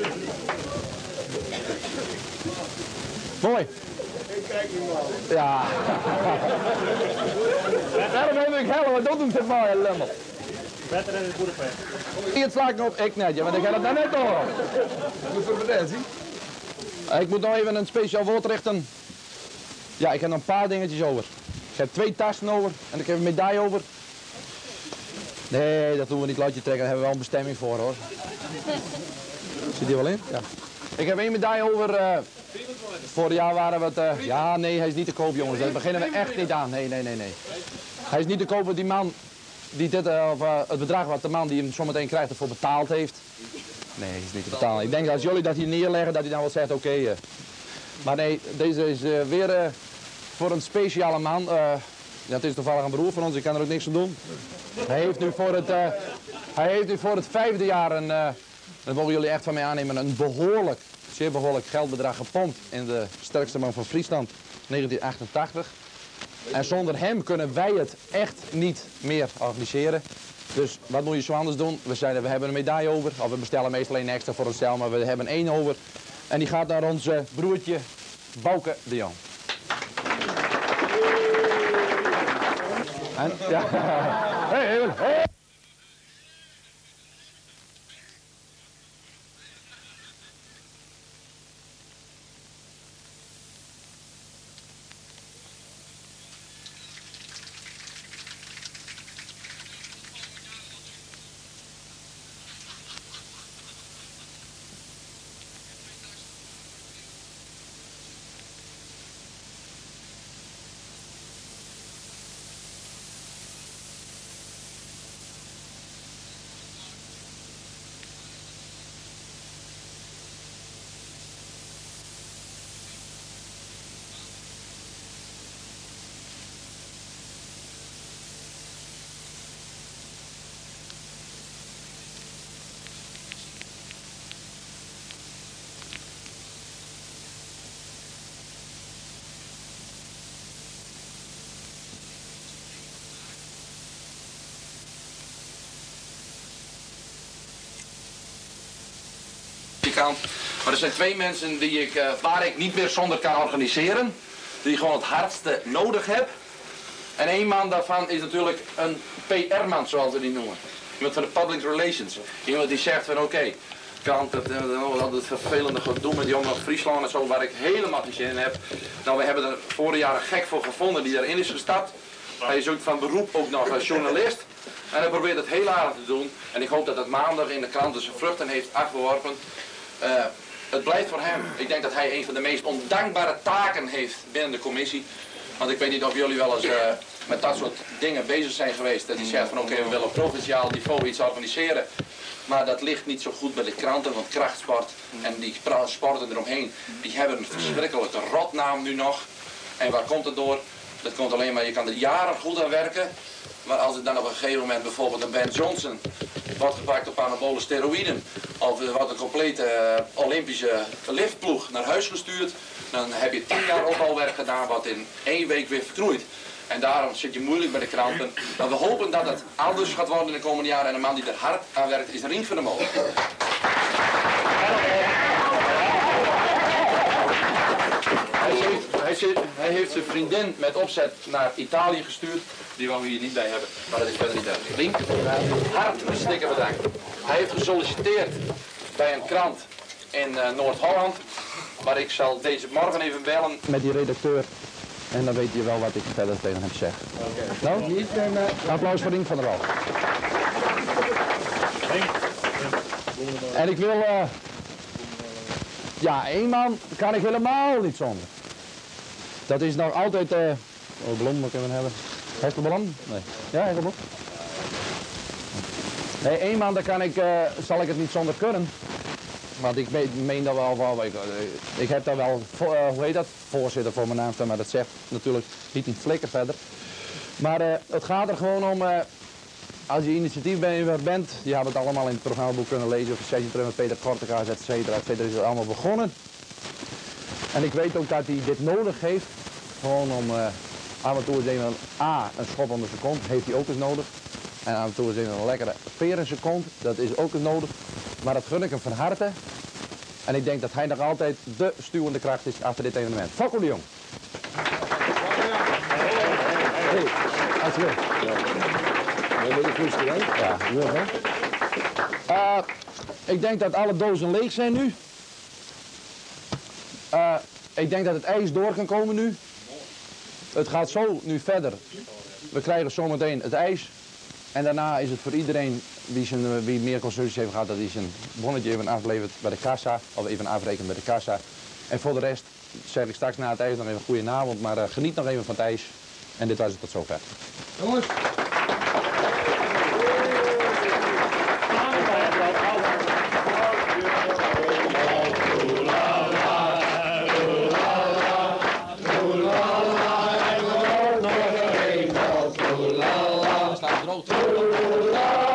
O: Mooi. Ja. Daarom heb ik helemaal, dat doet het mooi, helemaal.
R: Beter dan in Boedapest.
O: Hier sla ik op, ik net, ja, want ik ga dat net horen.
P: Goed voor preventie.
O: Ik moet nog even een speciaal woord richten. Ja, ik heb nog een paar dingetjes over. Ik heb 2 tassen over en ik heb een medaille over. Nee, dat doen we niet laatje trekken, daar hebben we wel een bestemming voor, hoor. Zit die wel in? Ja. Ik heb 1 medaille over. Vorig jaar waren we het... ja, nee, hij is niet te koop, jongens. Daar beginnen we echt niet aan. Nee. Hij is niet te koop, die man... Die dit, het bedrag wat de man die hem zometeen krijgt ervoor betaald heeft. Nee, hij is niet te betalen. Ik denk dat als jullie dat hier neerleggen, dat hij dan wel zegt, oké. Maar nee, deze is weer voor een speciale man. Ja, het is toevallig een broer van ons, ik kan er ook niks aan doen. Hij heeft nu voor het 5e jaar een, dat mogen jullie echt van mij aannemen, een behoorlijk, zeer behoorlijk geldbedrag gepompt in de sterkste man van Friesland, 1988. En zonder hem kunnen wij het echt niet meer organiseren. Dus wat moet je zo anders doen? We hebben een medaille over, of we bestellen meestal een extra voor onszelf, maar we hebben 1 over. En die gaat naar ons broertje Bouke de Jong. En, ja. Hey. kant. Maar er zijn twee mensen waar ik niet meer zonder kan organiseren. Die ik gewoon het hardste nodig heb. En één man daarvan is natuurlijk een PR-man, zoals ze die noemen. Iemand van de public relations. Iemand die zegt van oké, krant, dat het vervelende gedoe met die jongen van Friesland en zo, waar ik helemaal geen zin in heb. Nou, we hebben er vorig jaar een gek voor gevonden die daarin is gestapt. Hij is ook van beroep ook nog als journalist. En hij probeert het heel aardig te doen. En ik hoop dat het maandag in de kranten zijn vruchten heeft afgeworpen. Het blijft voor hem. Ik denk dat hij een van de meest ondankbare taken heeft binnen de commissie. Want ik weet niet of jullie wel eens met dat soort dingen bezig zijn geweest. Dat hij zegt van oké, we willen op provinciaal niveau iets organiseren. Maar dat ligt niet zo goed bij de kranten, want krachtsport en die sporten eromheen, die hebben een verschrikkelijke rotnaam nu nog. En waar komt het door? Dat komt alleen maar, je kan er jaren goed aan werken. Maar als het dan op een gegeven moment bijvoorbeeld een Ben Johnson wordt gepakt op anabole steroïden, of wordt een complete Olympische liftploeg naar huis gestuurd, dan heb je 10 jaar opbouwwerk gedaan wat in 1 week weer verknoeit. En daarom zit je moeilijk bij de kranten. Maar we hopen dat het anders gaat worden in de komende jaren. En een man die er hard aan werkt is Rien van der Molen. Hij heeft zijn vriendin met opzet naar Italië gestuurd. Die wou we hier niet bij hebben, maar dat is verder niet duidelijk. Rien, hartstikke bedankt. Hij heeft gesolliciteerd bij een krant in Noord-Holland. Maar ik zal deze morgen even bellen met die redacteur. En dan weet je wel wat ik verder tegen hem zeg. Nou, niet een applaus voor Rien van der Wal. En ik wil, ja, één man kan ik helemaal niet zonder. Dat is nog altijd, Blom, wat kunnen we hebben? Hesselblom? Nee. Ja, Hesselblom. Nee, één man, daar kan ik, zal ik het niet zonder kunnen. Want ik meen dat wel, ik heb daar wel, hoe heet dat, voorzitter voor mijn naam staan, maar dat zegt natuurlijk niet flikker verder. Maar het gaat er gewoon om, als je initiatiefnemer bent, je hebt het allemaal in het programmaboek kunnen lezen, of sessie terug met Peter Kortekaas, et cetera, is het allemaal begonnen. En ik weet ook dat hij dit nodig heeft, gewoon om af en toe eens even een schop onder zijn kont, heeft hij ook eens nodig. En af en toe eens even een lekkere peer in zijn kont, dat is ook eens nodig. Maar dat gun ik hem van harte. En ik denk dat hij nog altijd de stuwende kracht is achter dit evenement. Fokko de Jong. Hey, alsjeblieft. Ja, heel goed. Ik denk dat alle dozen leeg zijn nu. Ik denk dat het ijs door kan komen nu. Het gaat zo nu verder. We krijgen zometeen het ijs. En daarna is het voor iedereen wie meer consumpties heeft gehad, dat hij zijn bonnetje even aflevert bij de kassa. Of even afrekent bij de kassa. En voor de rest zeg ik straks na het ijs nog even goedenavond. Maar geniet nog even van het ijs. En dit was het tot zover. Jongens. Staat rood.